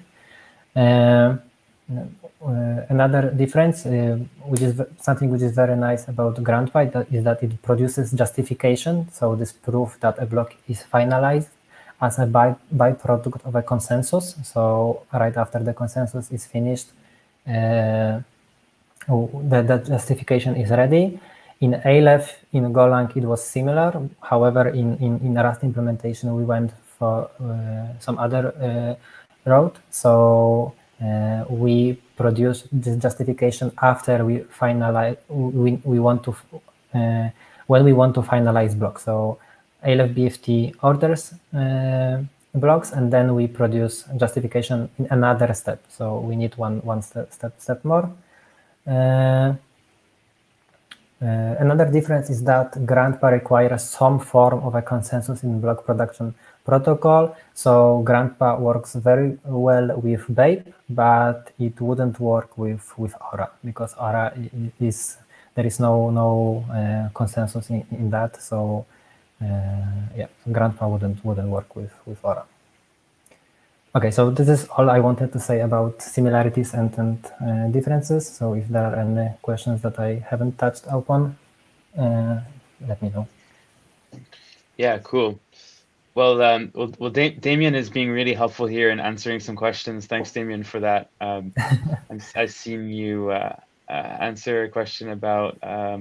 Another difference, which is something which is very nice about Grandpa, is that it produces justification. So this proof that a block is finalized as a byproduct of a consensus. So right after the consensus is finished, the justification is ready. In Aleph, in Golang, it was similar. However, in Rust implementation, we went for some other route. So we produce this justification after we finalize. We want to when we want to finalize blocks. So Aleph BFT orders blocks, and then we produce justification in another step. So we need one step more. Another difference is that Grandpa requires some form of a consensus in block production protocol. So Grandpa works very well with Babe, but it wouldn't work with Aura, because Aura there is no consensus in that. So yeah, Grandpa wouldn't work with Aura. Okay, so this is all I wanted to say about similarities and differences. So if there are any questions that I haven't touched upon, let me know. Yeah, cool. Well, Damien is being really helpful here in answering some questions. Thanks, Damien, for that. I've seen you answer a question about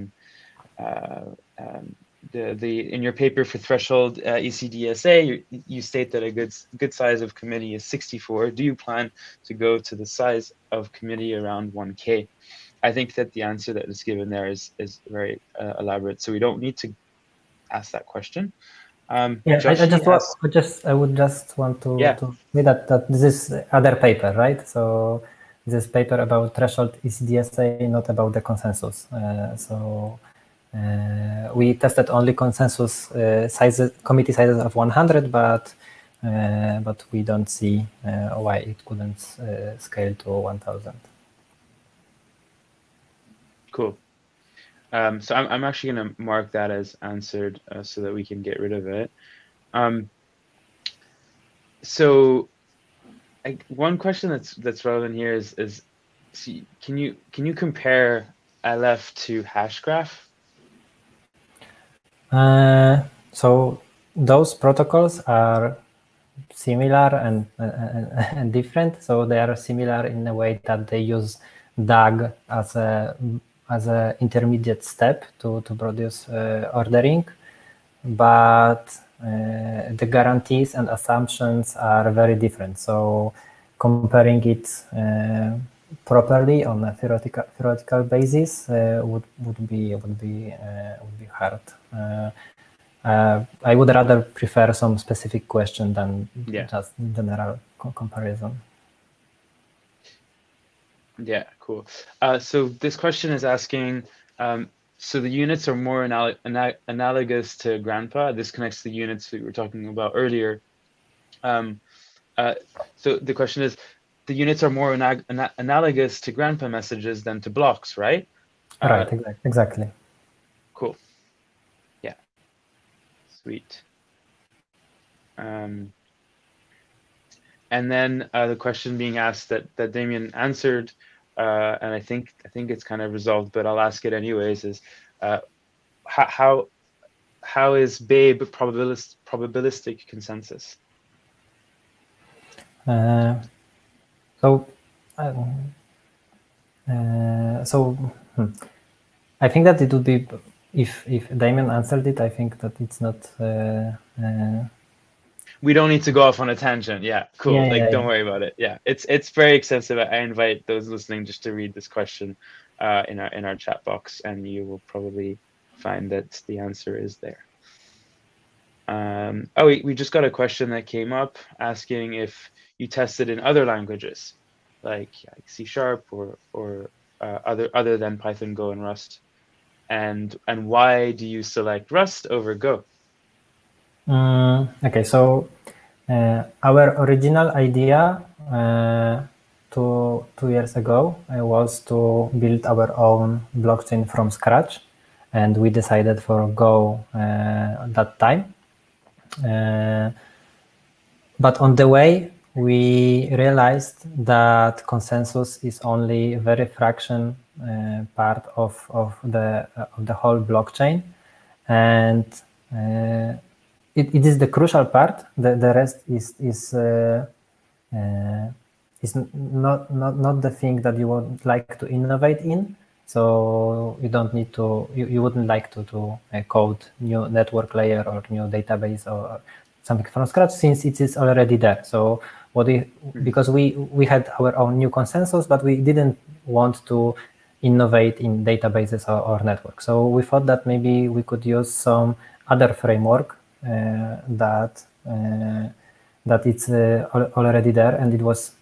in your paper for threshold ECDSA, you state that a good size of committee is 64. Do you plan to go to the size of committee around 1K? I think that the answer that is given there is very elaborate, so we don't need to ask that question. Yeah, I would just want to say that this is other paper, right? So this is paper about threshold ECDSA, not about the consensus. We tested only consensus sizes, committee sizes of 100, but we don't see why it couldn't scale to 1,000. Cool. So I'm actually going to mark that as answered so that we can get rid of it. So one question that's relevant here is can you compare LF to Hashgraph? So those protocols are similar and different. So they are similar in a way that they use DAG as a intermediate step to produce ordering, but the guarantees and assumptions are very different. So comparing it properly on a theoretical basis would be hard. I would rather prefer some specific question than just general comparison. Yeah, cool. So this question is asking, so the units are more analogous to Grandpa. This connects to the units we were talking about earlier. So the question is, the units are more analogous to Grandpa messages than to blocks, right? Right, exactly. Cool. Yeah. Sweet. And then the question being asked that Damien answered, and I think it's kind of resolved, but I'll ask it anyways, is how is Babe probabilistic consensus? I think that it would be, if Damien answered it, I think that it's not. We don't need to go off on a tangent. Yeah, cool. Don't worry about it. Yeah, it's very extensive. I invite those listening just to read this question in our chat box, and you will probably find that the answer is there. We just got a question that came up asking if you tested in other languages, like C# or other than Python, Go, and Rust, and why do you select Rust over Go? Okay, so our original idea 2 years ago was to build our own blockchain from scratch, and we decided for Go at that time. But on the way, we realized that consensus is only a very fraction part of the whole blockchain, and it is the crucial part. The rest is not the thing that you would like to innovate in. So you don't need to. You wouldn't like to code new network layer or new database or something from scratch, since it is already there. So because we had our own new consensus, but we didn't want to innovate in databases or networks. So we thought that maybe we could use some other framework that it's already there, and it was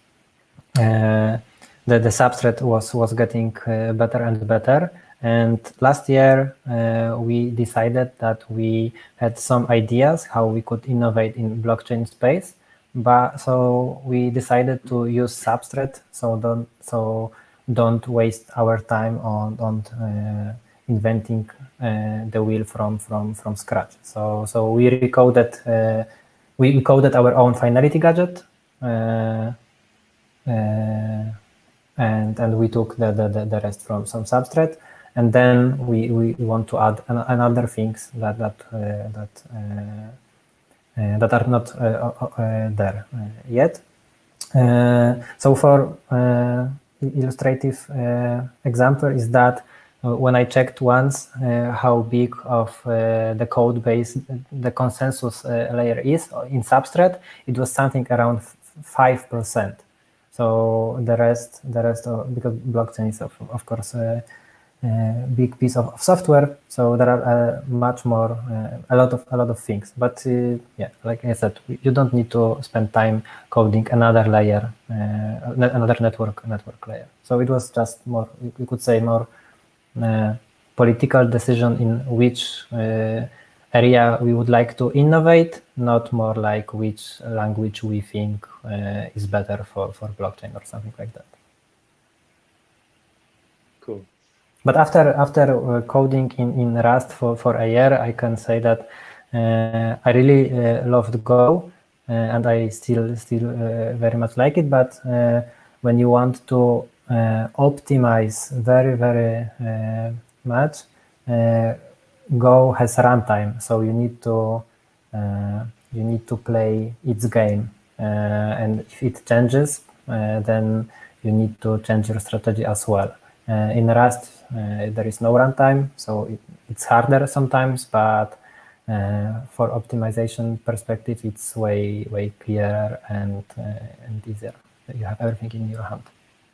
the substrate was getting better and better. And last year, we decided that we had some ideas how we could innovate in blockchain space, so we decided to use Substrate. So don't waste our time on inventing the wheel from scratch. So we recoded we coded our own finality gadget, and we took the rest from some Substrate. And then we want to add another things that are not there yet. So for illustrative example is that when I checked once how big of the code base the consensus layer is in Substrate, it was something around 5%. So the rest because blockchain is of course big piece of software, so there are much more a lot of things, but yeah, like I said, you don't need to spend time coding another layer, another network layer. So it was just more, you could say, more political decision in which area we would like to innovate, not more like which language we think is better for blockchain or something like that. Cool. But after coding in Rust for a year, I can say that I really loved Go, and I still very much like it. But when you want to optimize very much, Go has runtime, so you need to play its game, and if it changes, then you need to change your strategy as well. In Rust, there is no runtime, so it's harder sometimes, but for optimization perspective, it's way clearer and easier. You have everything in your hand.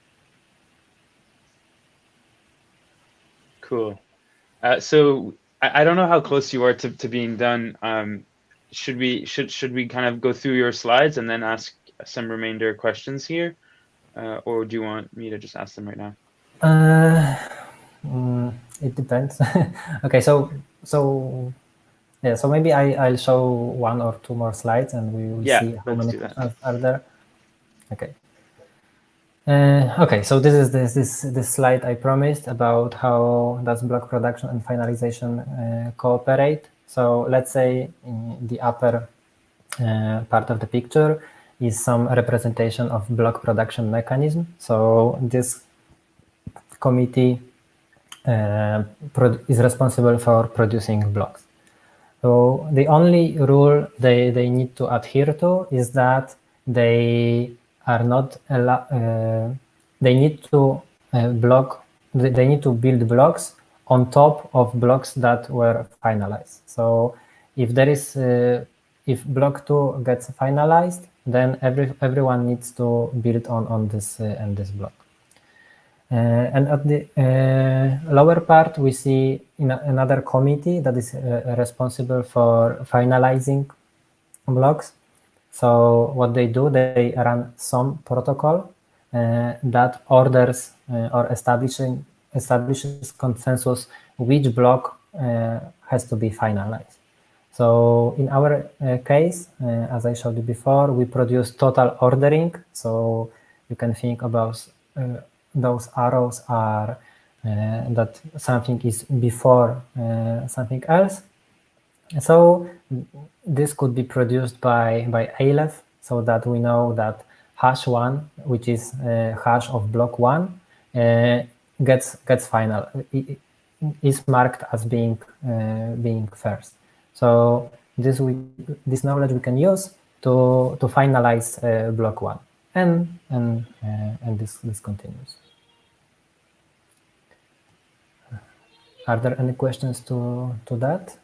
Cool. So I don't know how close you are to being done. Should we kind of go through your slides and then ask some remainder questions here, or do you want me to just ask them right now? It depends. Okay, so yeah, so maybe I'll show one or two more slides and we will see how many questions are there. Okay. Okay, so this is this slide I promised about how does block production and finalization cooperate. So let's say in the upper part of the picture is some representation of block production mechanism. So this committee is responsible for producing blocks. So the only rule they need to adhere to is that they are not they need to they need to build blocks on top of blocks that were finalized. So if there is if block 2 gets finalized, then everyone needs to build on this and this block. And at the lower part, we see another committee that is responsible for finalizing blocks. So what they do, they run some protocol that orders or establishes consensus which block has to be finalized. So in our case, as I showed you before, we produce total ordering. So you can think about those arrows are that something is before something else. So this could be produced by Aleph, so that we know that #1, which is hash of block 1, gets final. It is marked as being first. So this knowledge we can use to finalize block 1, and this continues. Are there any questions to that?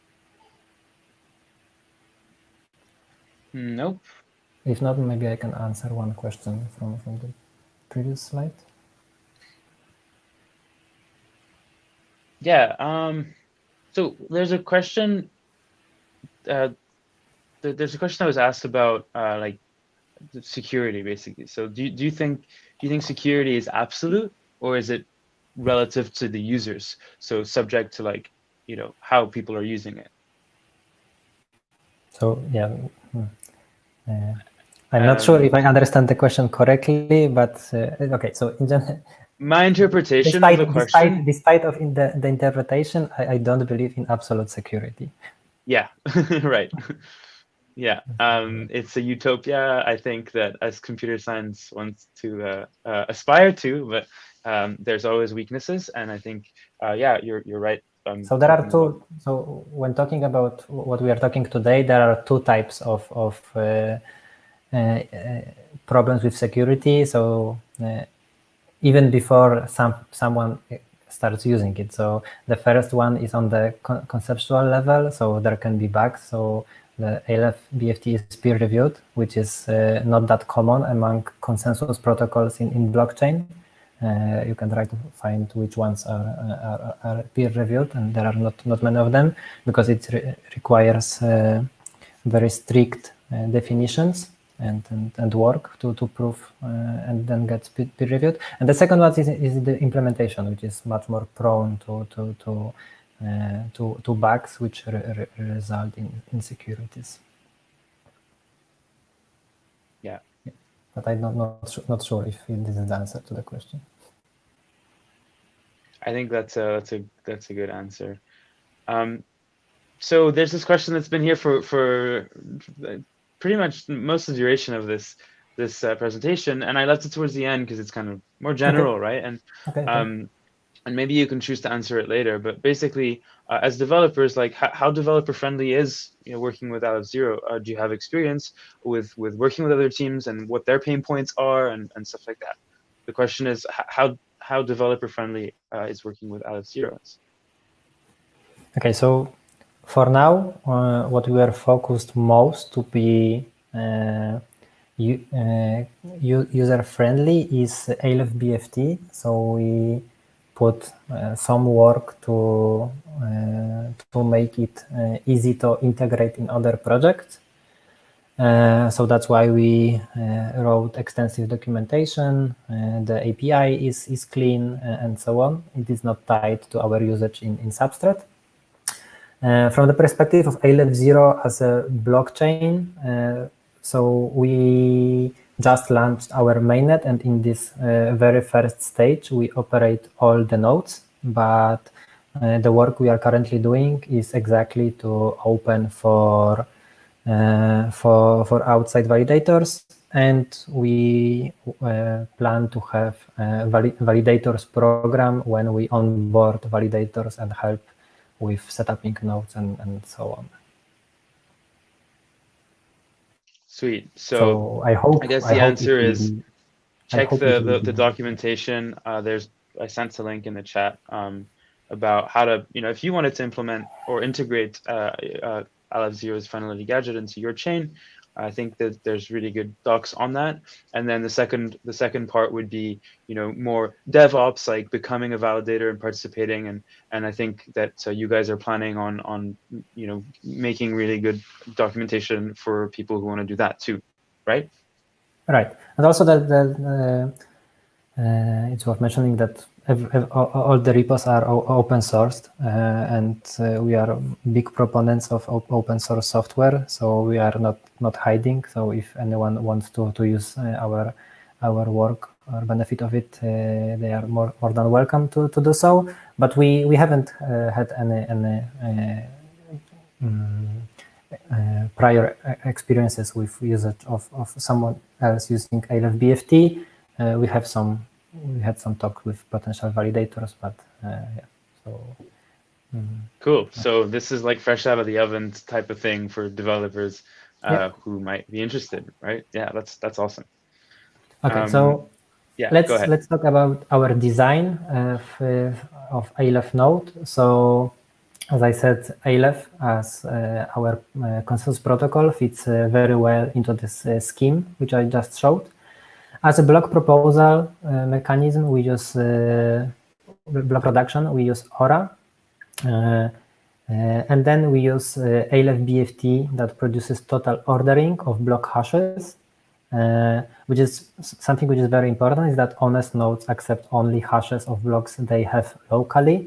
Nope. If not, maybe I can answer one question from the previous slide. Yeah. So there's a question. There's a question that was asked about like security, basically. So do you think security is absolute, or is it relative to the users? So subject to, like, you know, how people are using it. So yeah, I'm not sure if I understand the question correctly, but okay. So in general, my interpretation of the question, despite of the interpretation, I don't believe in absolute security. Yeah, right. Yeah, it's a utopia, I think, that as computer science wants to aspire to, but there's always weaknesses, and I think, yeah, you're right. So there are two. So when talking about what we are talking today, there are two types of problems with security. So even before someone starts using it. So the first one is on the conceptual level. So there can be bugs. So the Aleph BFT is peer-reviewed, which is not that common among consensus protocols in blockchain. You can try to find which ones are peer-reviewed, and there are not many of them, because it requires very strict definitions and work to prove and then get peer-reviewed. And the second one is the implementation, which is much more prone to bugs, which result in insecurities. Yeah. But I'm not sure if this is the answer to the question. I think that's a good answer. So there's this question that's been here for pretty much most of the duration of this presentation, and I left it towards the end because it's kind of more general, okay. Right? And and maybe you can choose to answer it later. But basically, as developers, like how developer friendly is, you know, working with Aleph Zero? Do you have experience with working with other teams and what their pain points are and stuff like that? The question is how developer friendly is working with Aleph Zero? Okay, so for now, what we are focused most to be user friendly is Aleph BFT. So we put some work to make it easy to integrate in other projects. So that's why we wrote extensive documentation. The API is clean and so on. It is not tied to our usage in Substrate. From the perspective of Aleph Zero as a blockchain, so we just launched our mainnet, and in this very first stage, we operate all the nodes, but the work we are currently doing is exactly to open for outside validators, and we plan to have a validators program when we onboard validators and help with setuping nodes and so on. Sweet. So I guess the answer is check the documentation. I sent a link in the chat about how to, you know, if you wanted to implement or integrate Aleph Zero's finality gadget into your chain, I think that there's really good docs on that. And then the second part would be, you know, more DevOps, like becoming a validator and participating. And I think that you guys are planning on you know, making really good documentation for people who want to do that too, right? Right. And also that it's worth mentioning that all the repos are open sourced, and we are big proponents of open source software. So we are not hiding. So if anyone wants to use our work or benefit of it, they are more than welcome to do so. But we haven't had any prior experiences with usage of someone else using Aleph BFT. We had some talk with potential validators, but yeah. So cool. So this is like fresh out of the oven type of thing for developers who might be interested, right? Yeah, that's awesome. Okay, so yeah, let's talk about our design of Aleph node. So as I said, Aleph as our consensus protocol fits very well into this scheme, which I just showed. As a block proposal mechanism, we use block production, we use Aura. And then we use Aleph BFT that produces total ordering of block hashes, which is something which is very important, is that honest nodes accept only hashes of blocks they have locally.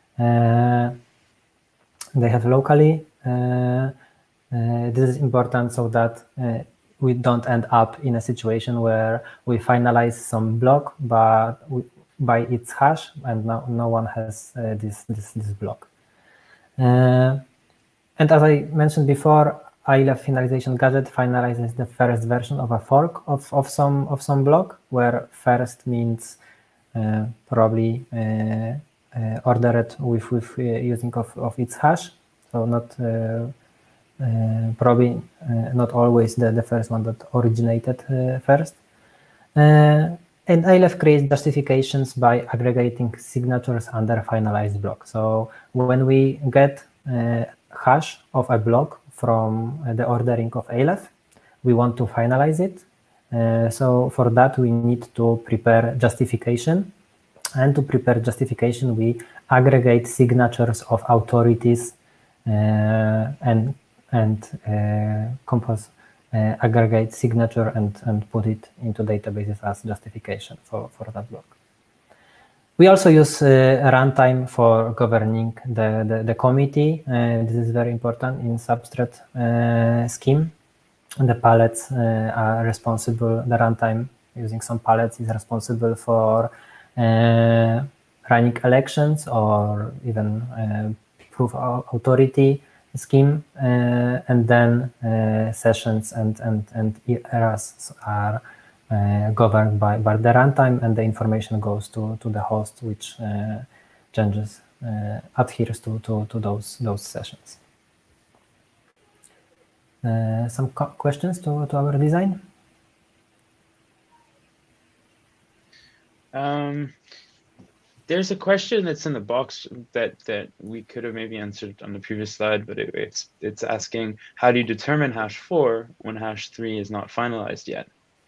This is important so that we don't end up in a situation where we finalize some block but by its hash and no one has this block. And as I mentioned before, Aleph finalization gadget finalizes the first version of a fork of some block, where first means probably ordered with using of its hash, so not probably not always the first one that originated first. And Aleph creates justifications by aggregating signatures under finalized block. So when we get hash of a block from the ordering of Aleph, we want to finalize it. So for that, we need to prepare justification. And to prepare justification, we aggregate signatures of authorities and compose aggregate signature and put it into databases as justification for that block. We also use runtime for governing the committee. This is very important in Substrate scheme. The pallets are responsible, the runtime using some pallets is responsible for running elections or even proof of authority scheme, and then sessions and eras are governed by the runtime, and the information goes to the host, which adheres to those sessions. Some questions to our design? There's a question that's in the box that we could have maybe answered on the previous slide, but it's asking, how do you determine hash 4 when hash 3 is not finalized yet?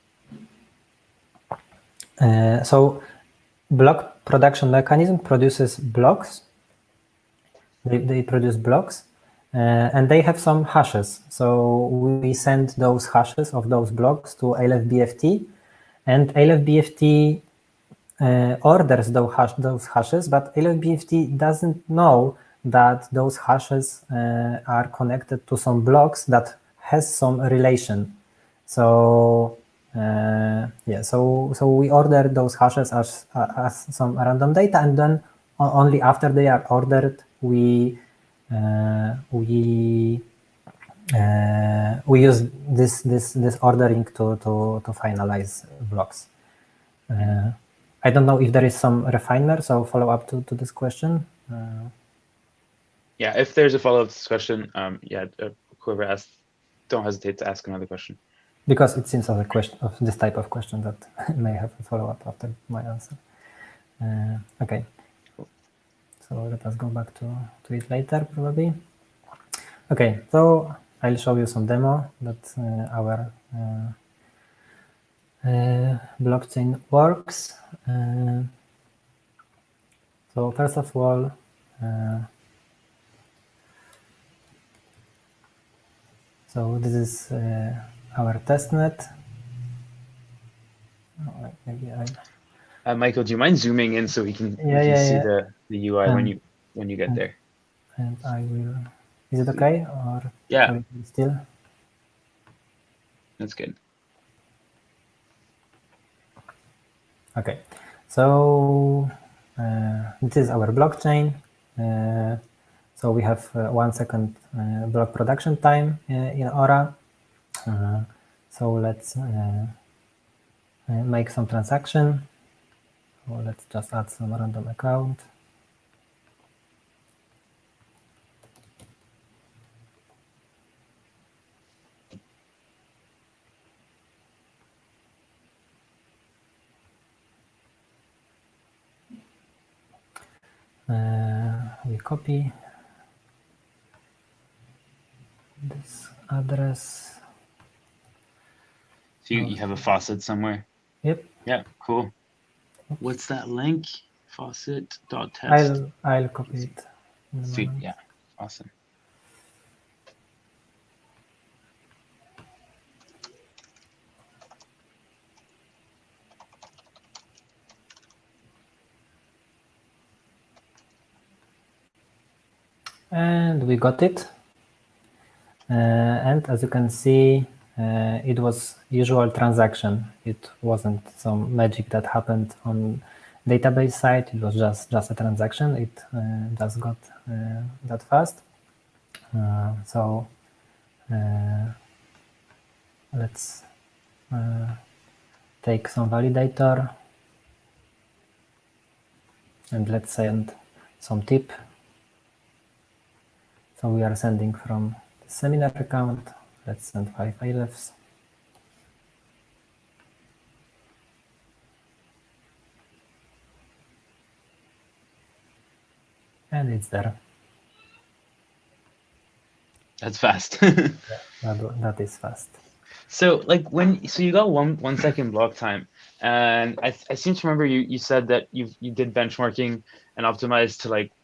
So block production mechanism produces blocks. They produce blocks, and they have some hashes. So we send those hashes of those blocks to Aleph BFT, and Aleph BFT orders those hashes, but Aleph BFT doesn't know that those hashes are connected to some blocks that has some relation. So so we order those hashes as some random data, and then only after they are ordered, we use this ordering to finalize blocks. I don't know if there is some refiner, so follow up to this question. Yeah, if there's a follow-up to this question, whoever asked, don't hesitate to ask another question. Because it seems as a question of this type of question that may have a follow-up after my answer. Okay, cool. So let us go back to it later, probably. Okay, so I'll show you some demo that our blockchain works. So first of all, so this is our testnet. Maybe Michael, do you mind zooming in so we can see the UI when you get there? And I will. Is it okay, or yeah, still? That's good. Okay, so this is our blockchain. So we have 1 second block production time in Aura. So let's make some transaction. So let's just add some random account. We copy this address. So you have a faucet somewhere? Yep. Yeah, cool. What's that link? Faucet.test. I'll copy it. Sweet, yeah, awesome. And we got it. And as you can see, it was usual transaction. It wasn't some magic that happened on database side. It was just a transaction. It just got that fast. So let's take some validator and let's send some tip. So we are sending from the seminar account. Let's send 5 aleph. And it's there. That's fast. That is fast. So like so you got 1 second block time, and I seem to remember you said that you did benchmarking and optimized to like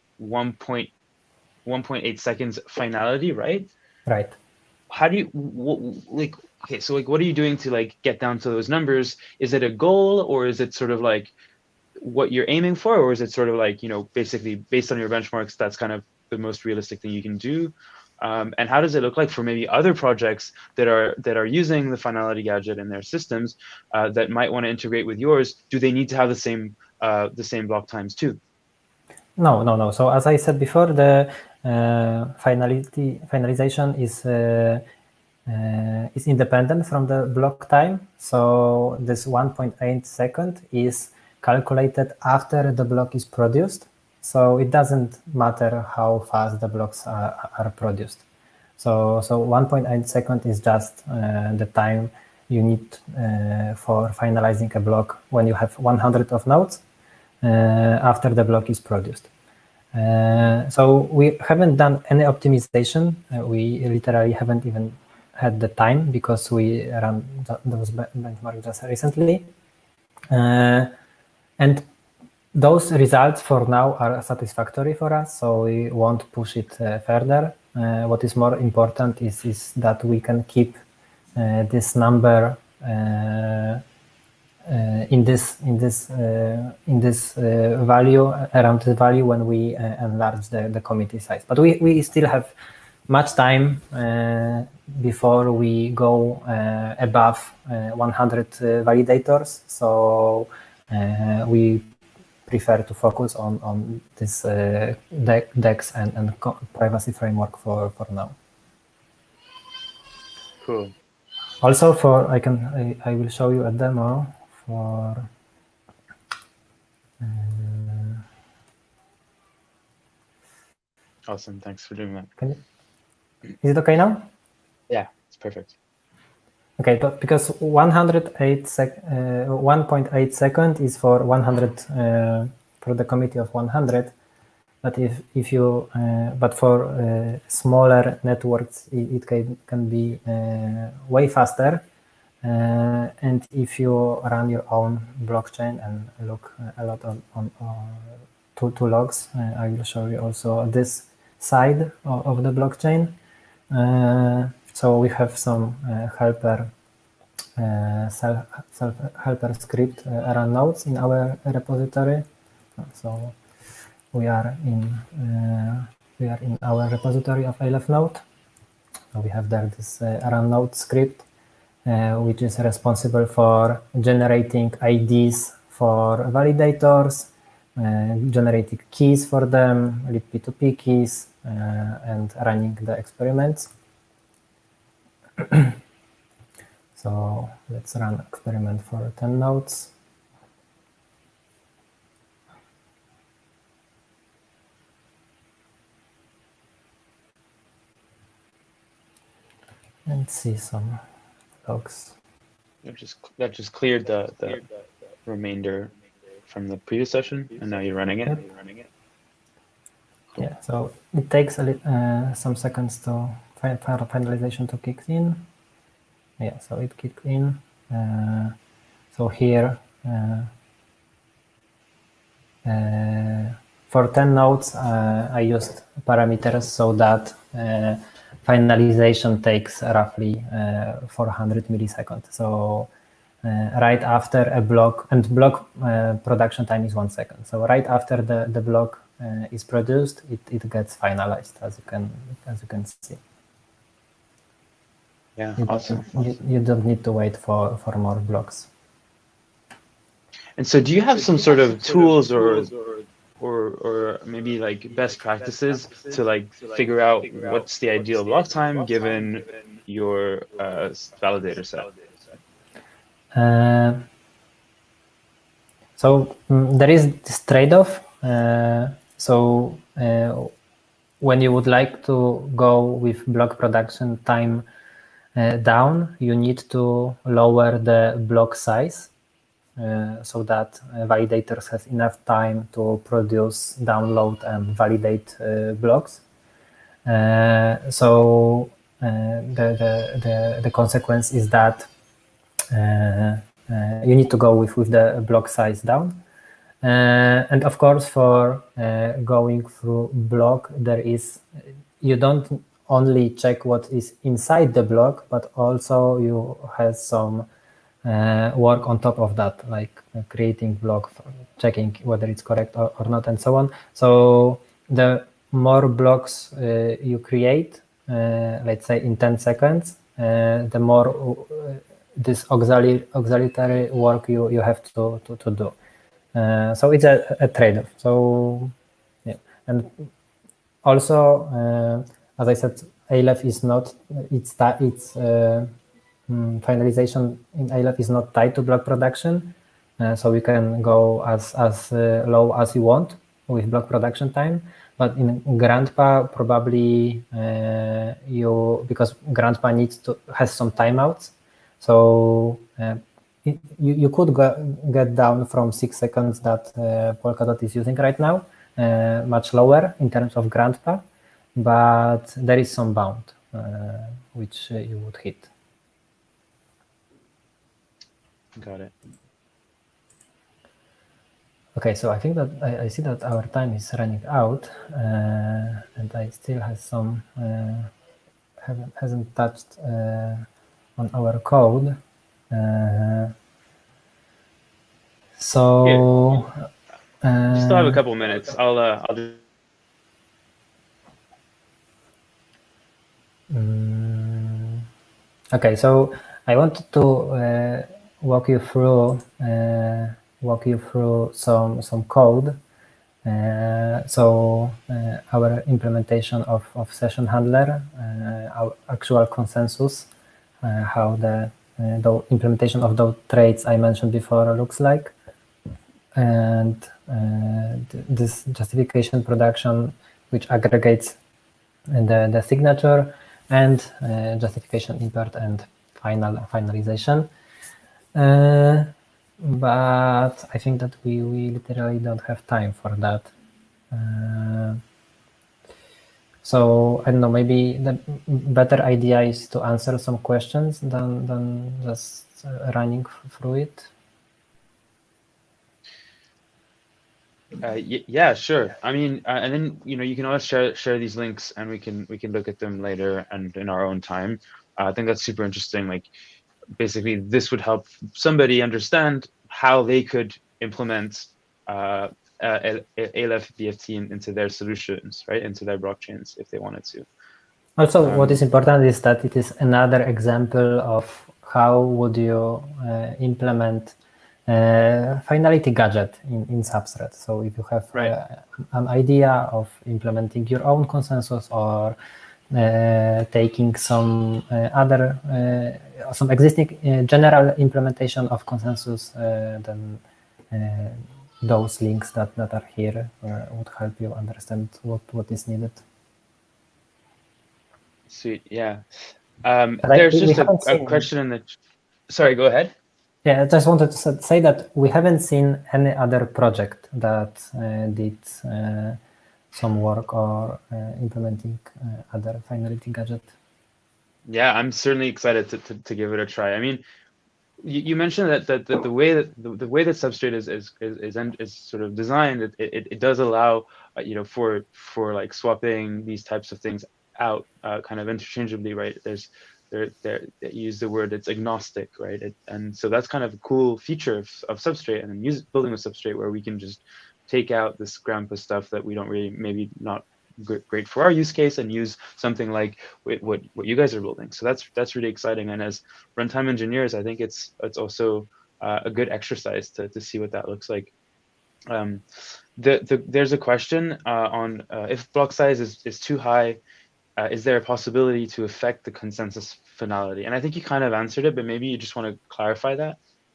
1.8 seconds finality, right? Right. How do you like? Okay, so like, what are you doing to like get down to those numbers? Is it a goal, or is it sort of like what you're aiming for, or is it sort of like, you know, basically based on your benchmarks, that's kind of the most realistic thing you can do? And how does it look like for maybe other projects that are using the finality gadget in their systems that might want to integrate with yours? Do they need to have the same block times too? No. So as I said before, the finalization is independent from the block time. So this 1.8 second is calculated after the block is produced. So it doesn't matter how fast the blocks are produced. So 1.8 second is just the time you need for finalizing a block when you have 100 of nodes after the block is produced. So we haven't done any optimization. We literally haven't even had the time because we ran those benchmarks just recently. And those results for now are satisfactory for us, so we won't push it further. What is more important is that we can keep this number in this value, around the value when we enlarge the committee size. But we still have much time before we go above 100 validators. So we prefer to focus on this DEX and privacy framework for now. Cool. Also, I will show you a demo for. Awesome. Thanks for doing that. Is it okay now? Yeah, it's perfect. Okay, but because 1.8 second is for 100 for the committee of 100, but if you but for smaller networks it can be way faster, and if you run your own blockchain and look a lot on two logs, I will show you also this side of the blockchain. So we have some helper helper script run nodes in our repository. So we are in our repository of aleph node. So we have there this run node script, which is responsible for generating IDs for validators, generating keys for them, libp2p keys, and running the experiments. So let's run experiment for 10 nodes. And see some logs. That just cleared the remainder from the previous session, and now you're running it. Yep. Yeah, so it takes some seconds to finalization to kick in. Yeah, so it kicked in. So here, for 10 nodes, I used parameters so that finalization takes roughly 400 milliseconds. So right after a block, and block production time is 1 second. So right after the block is produced, it gets finalized, as you can see. Yeah, awesome. You don't need to wait for more blocks. And so, do you have some sort of tools or maybe like best practices to like figure out what's the ideal block time given your validator set? So there is this trade-off. When you would like to go with block production time down, you need to lower the block size so that validators have enough time to produce, download, and validate blocks. So the consequence is that you need to go with the block size down. And of course, for going through block, you don't only check what is inside the block, but also you have some work on top of that, like creating block, checking whether it's correct or not, and so on. So the more blocks you create, let's say in 10 seconds, the more this auxiliary work you have to do. So it's a trade-off. So yeah, and also as I said, Aleph is not finalization in Aleph is not tied to block production, so we can go as low as you want with block production time. But in Grandpa, probably because Grandpa has some timeouts, so you could get down from 6 seconds that Polkadot is using right now, much lower in terms of Grandpa, but there is some bound which you would hit. Got it. Okay, so I think that I see that our time is running out, and I still have some hasn't touched on our code. So we still have a couple minutes. I'll do. Okay, so I wanted to walk you through some code. So our implementation of session handler, our actual consensus, how the implementation of those traits I mentioned before looks like, and this justification production, which aggregates the signature, and justification import and finalization. But I think that we literally don't have time for that. So I don't know, maybe the better idea is to answer some questions than just running through it. Yeah, sure. I mean, and then you can always share these links, and we can look at them later and in our own time. I think that's super interesting. Like, basically, this would help somebody understand how they could implement Aleph BFT into their solutions, right, into their blockchains if they wanted to. Also, what is important is that it is another example of how would you implement finality gadget in Substrate. So if you have an idea of implementing your own consensus or taking some some existing general implementation of consensus, then those links that are here would help you understand what is needed. Sweet, yeah. There's just a question in the. Sorry, go ahead. Yeah, I just wanted to say that we haven't seen any other project that did some work or implementing other finality gadget. Yeah, I'm certainly excited to give it a try. I mean, you mentioned that the way that the way that Substrate is sort of designed, it does allow for like swapping these types of things out kind of interchangeably, right? They use the word, it's agnostic, right? And so that's kind of a cool feature of Substrate, and building a Substrate where we can just take out this Grandpa stuff that we don't really, maybe not great for our use case, and use something like what you guys are building. So that's really exciting. And as runtime engineers, I think it's also a good exercise to see what that looks like. There's a question on if block size is too high, is there a possibility to affect the consensus finality? And I think you kind of answered it, but maybe you just want to clarify that.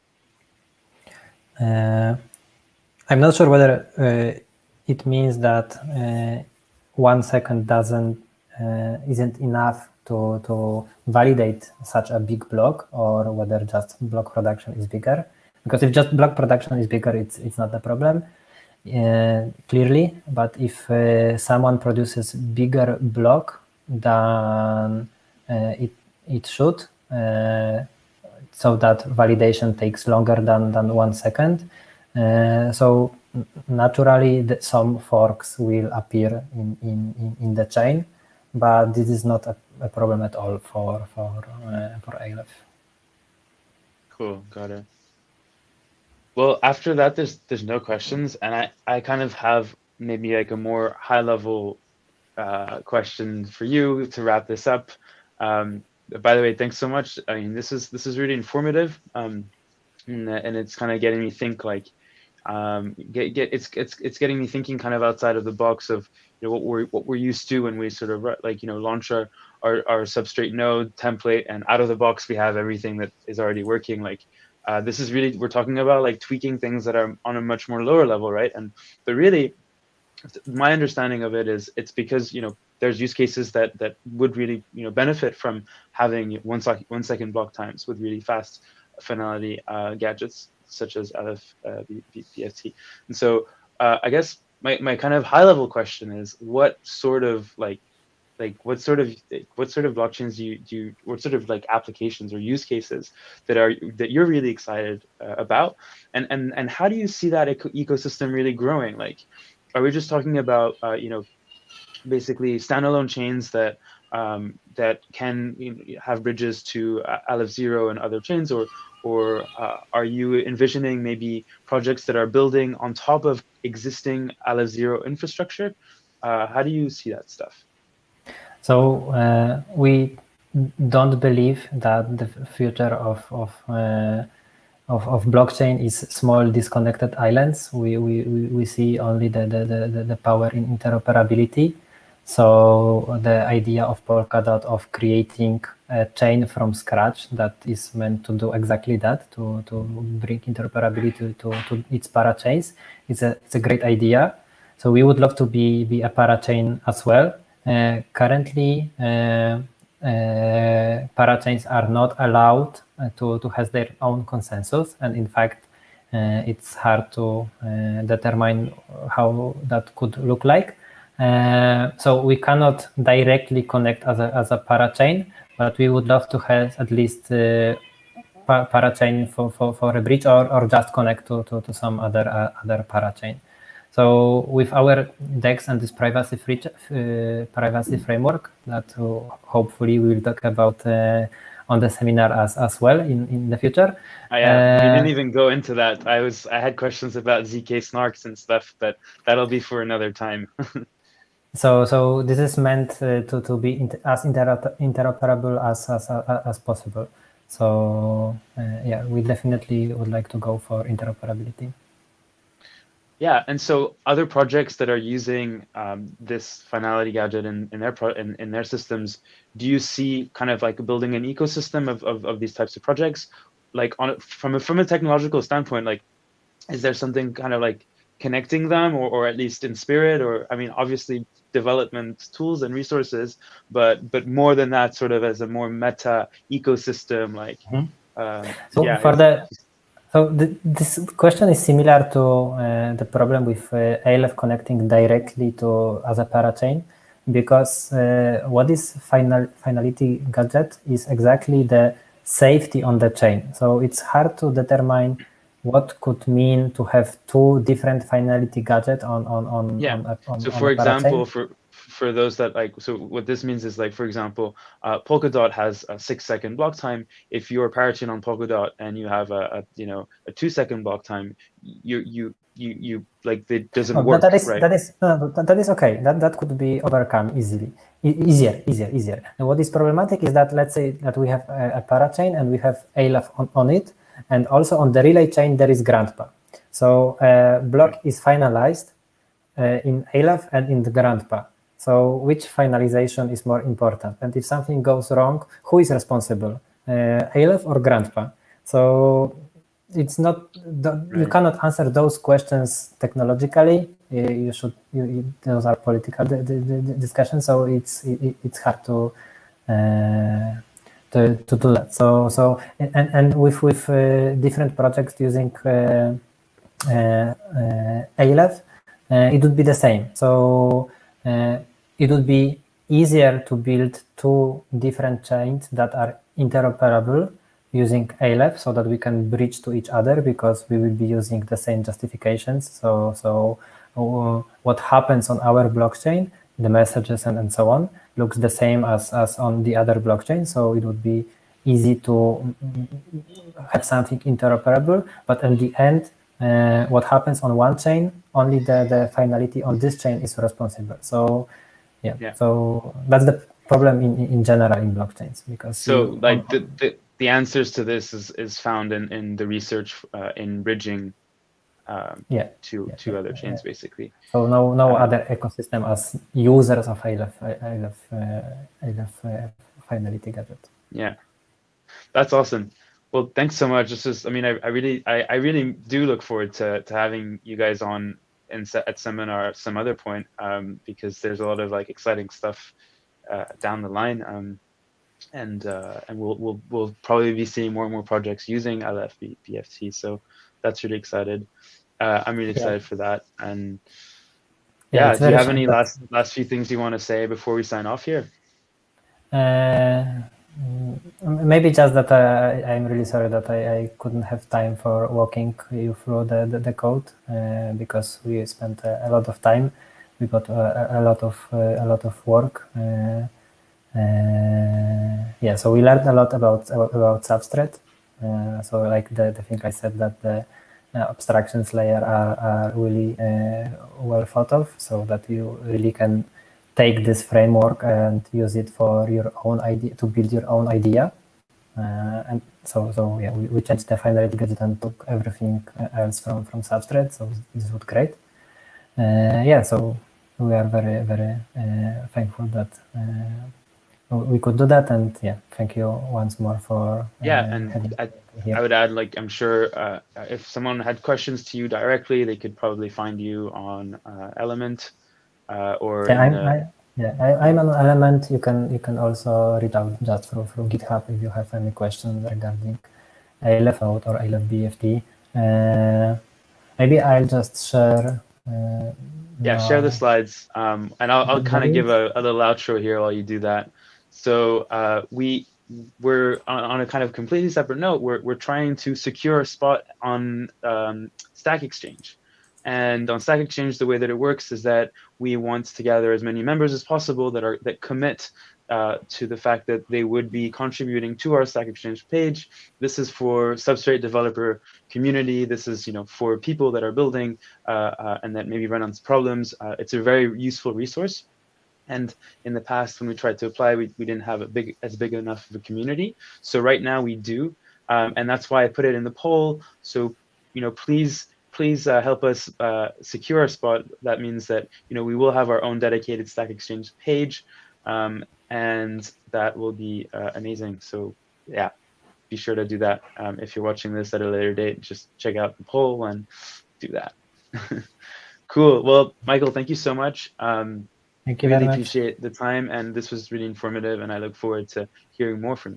I'm not sure whether it means that 1 second isn't enough to validate such a big block, or whether just block production is bigger. Because if just block production is bigger, it's not a problem, clearly. But if someone produces bigger block than it should, so that validation takes longer than 1 second. So naturally, some forks will appear in the chain, but this is not a problem at all for Aleph. Cool, got it. Well, after that, there's no questions, and I kind of have maybe like a more high level question for you to wrap this up. By the way, thanks so much. I mean, this is really informative, and it's kind of getting me think like, it's getting me thinking kind of outside of the box of what we're used to when we sort of like launch our Substrate node template, and out of the box we have everything that is already working. Like this is really, we're talking about like tweaking things that are on a much more lower level, right? But really, my understanding of it is it's because there's use cases that would really benefit from having 1 second block times with really fast finality gadgets such as Aleph BFT. And so I guess my kind of high level question is, what sort of blockchains do you what sort of like applications or use cases that you're really excited about, and how do you see that ecosystem really growing? Like, are we just talking about basically standalone chains that can have bridges to Aleph 0 and other chains, or are you envisioning maybe projects that are building on top of existing Aleph 0 infrastructure? How do you see that stuff? So we don't believe that the future of blockchain is small disconnected islands. We see only the power in interoperability. So the idea of Polkadot of creating a chain from scratch that is meant to do exactly that, to bring interoperability to its parachains, it's a great idea. So we would love to be a parachain as well. Currently, parachains are not allowed to have their own consensus, and in fact, it's hard to determine how that could look like. So we cannot directly connect as a parachain, but we would love to have at least parachain for a bridge, or just connect to some other parachain. So with our DEX and this privacy framework that hopefully we will talk about on the seminar as well in the future. We didn't even go into that. I had questions about ZK snarks and stuff, but that'll be for another time. So this is meant to be as interoperable as possible. So yeah, we definitely would like to go for interoperability. Yeah, and so other projects that are using this finality gadget in their systems, do you see kind of like building an ecosystem of these types of projects, like from a technological standpoint, like is there something kind of like connecting them, or at least in spirit, or I mean, obviously development tools and resources, but more than that, sort of as a more meta ecosystem, like So yeah, for this question is similar to the problem with Aleph connecting directly to as a parachain, because what is finality gadget is exactly the safety on the chain. So it's hard to determine what could mean to have two different finality gadget yeah. So on for a example, parachain. for those that like, so what this means is like, for example, Polkadot has a 6-second block time. If you're parachain on Polkadot and you have a 2-second block time, you like it doesn't Oh, work, right? that is okay. That could be overcome easily, easier. And what is problematic is that, let's say that we have a parachain and we have Aleph on it, and also on the relay chain there is grandpa. So block is finalized in Aleph and in the grandpa. So which finalization is more important? And if something goes wrong, who is responsible, Aleph or grandpa? So it's not, you cannot answer those questions technologically. You should, those are political discussions. So it's hard to do that. So and with different projects using Aleph, it would be the same. So it would be easier to build two different chains that are interoperable using Aleph, so that we can bridge to each other, because we will be using the same justifications. So what happens on our blockchain, the messages and so on, looks the same as on the other blockchain. So it would be easy to have something interoperable, but in the end, what happens on one chain, only the finality on this chain is responsible. So yeah. So that's the problem in general in blockchains, because so like the answers to this is found in the research in bridging to other chains, basically. So no other ecosystem as users of Aleph finality gadget. Yeah, that's awesome. Well, thanks so much. This is, I mean, I really do look forward to having you guys on at seminar at some other point, because there's a lot of like exciting stuff down the line, and we'll probably be seeing more and more projects using Aleph BFT. So that's really excited. I'm really excited for that. And yeah, do you have any last few things you want to say before we sign off here? Maybe just that I'm really sorry that I couldn't have time for walking you through the code, because we spent a lot of time. We got a lot of work. Yeah, so we learned a lot about Substrate. So like the thing I said, that the abstractions layer are really well thought of, so that you really can take this framework and use it for your own idea, to build your own idea. And so yeah, we changed the finality gadget and took everything else from Substrate. So this was great. Yeah, so we are very thankful that we could do that, and yeah, thank you once more for and I would add, like, I'm sure if someone had questions to you directly, they could probably find you on Element or I'm on Element. You can also reach out just through GitHub if you have any questions regarding Aleph Out or Aleph BFT. Maybe I'll just share. Share the slides, and I'll kind of give a little outro here while you do that. So we're on a kind of completely separate note. We're trying to secure a spot on Stack Exchange, and on Stack Exchange, the way that it works is that we want to gather as many members as possible that commit to the fact that they would be contributing to our Stack Exchange page. This is for Substrate developer community. This is, for people that are building and that maybe run into problems. It's a very useful resource. And in the past, when we tried to apply, we didn't have as big enough of a community. So right now we do, and that's why I put it in the poll. So please help us secure our spot. That means that we will have our own dedicated Stack Exchange page, and that will be amazing. So yeah, be sure to do that. If you're watching this at a later date, just check out the poll and do that. Cool. Well, Michael, thank you so much. Thank you very really much. appreciate the time, and this was really informative, and I look forward to hearing more from you.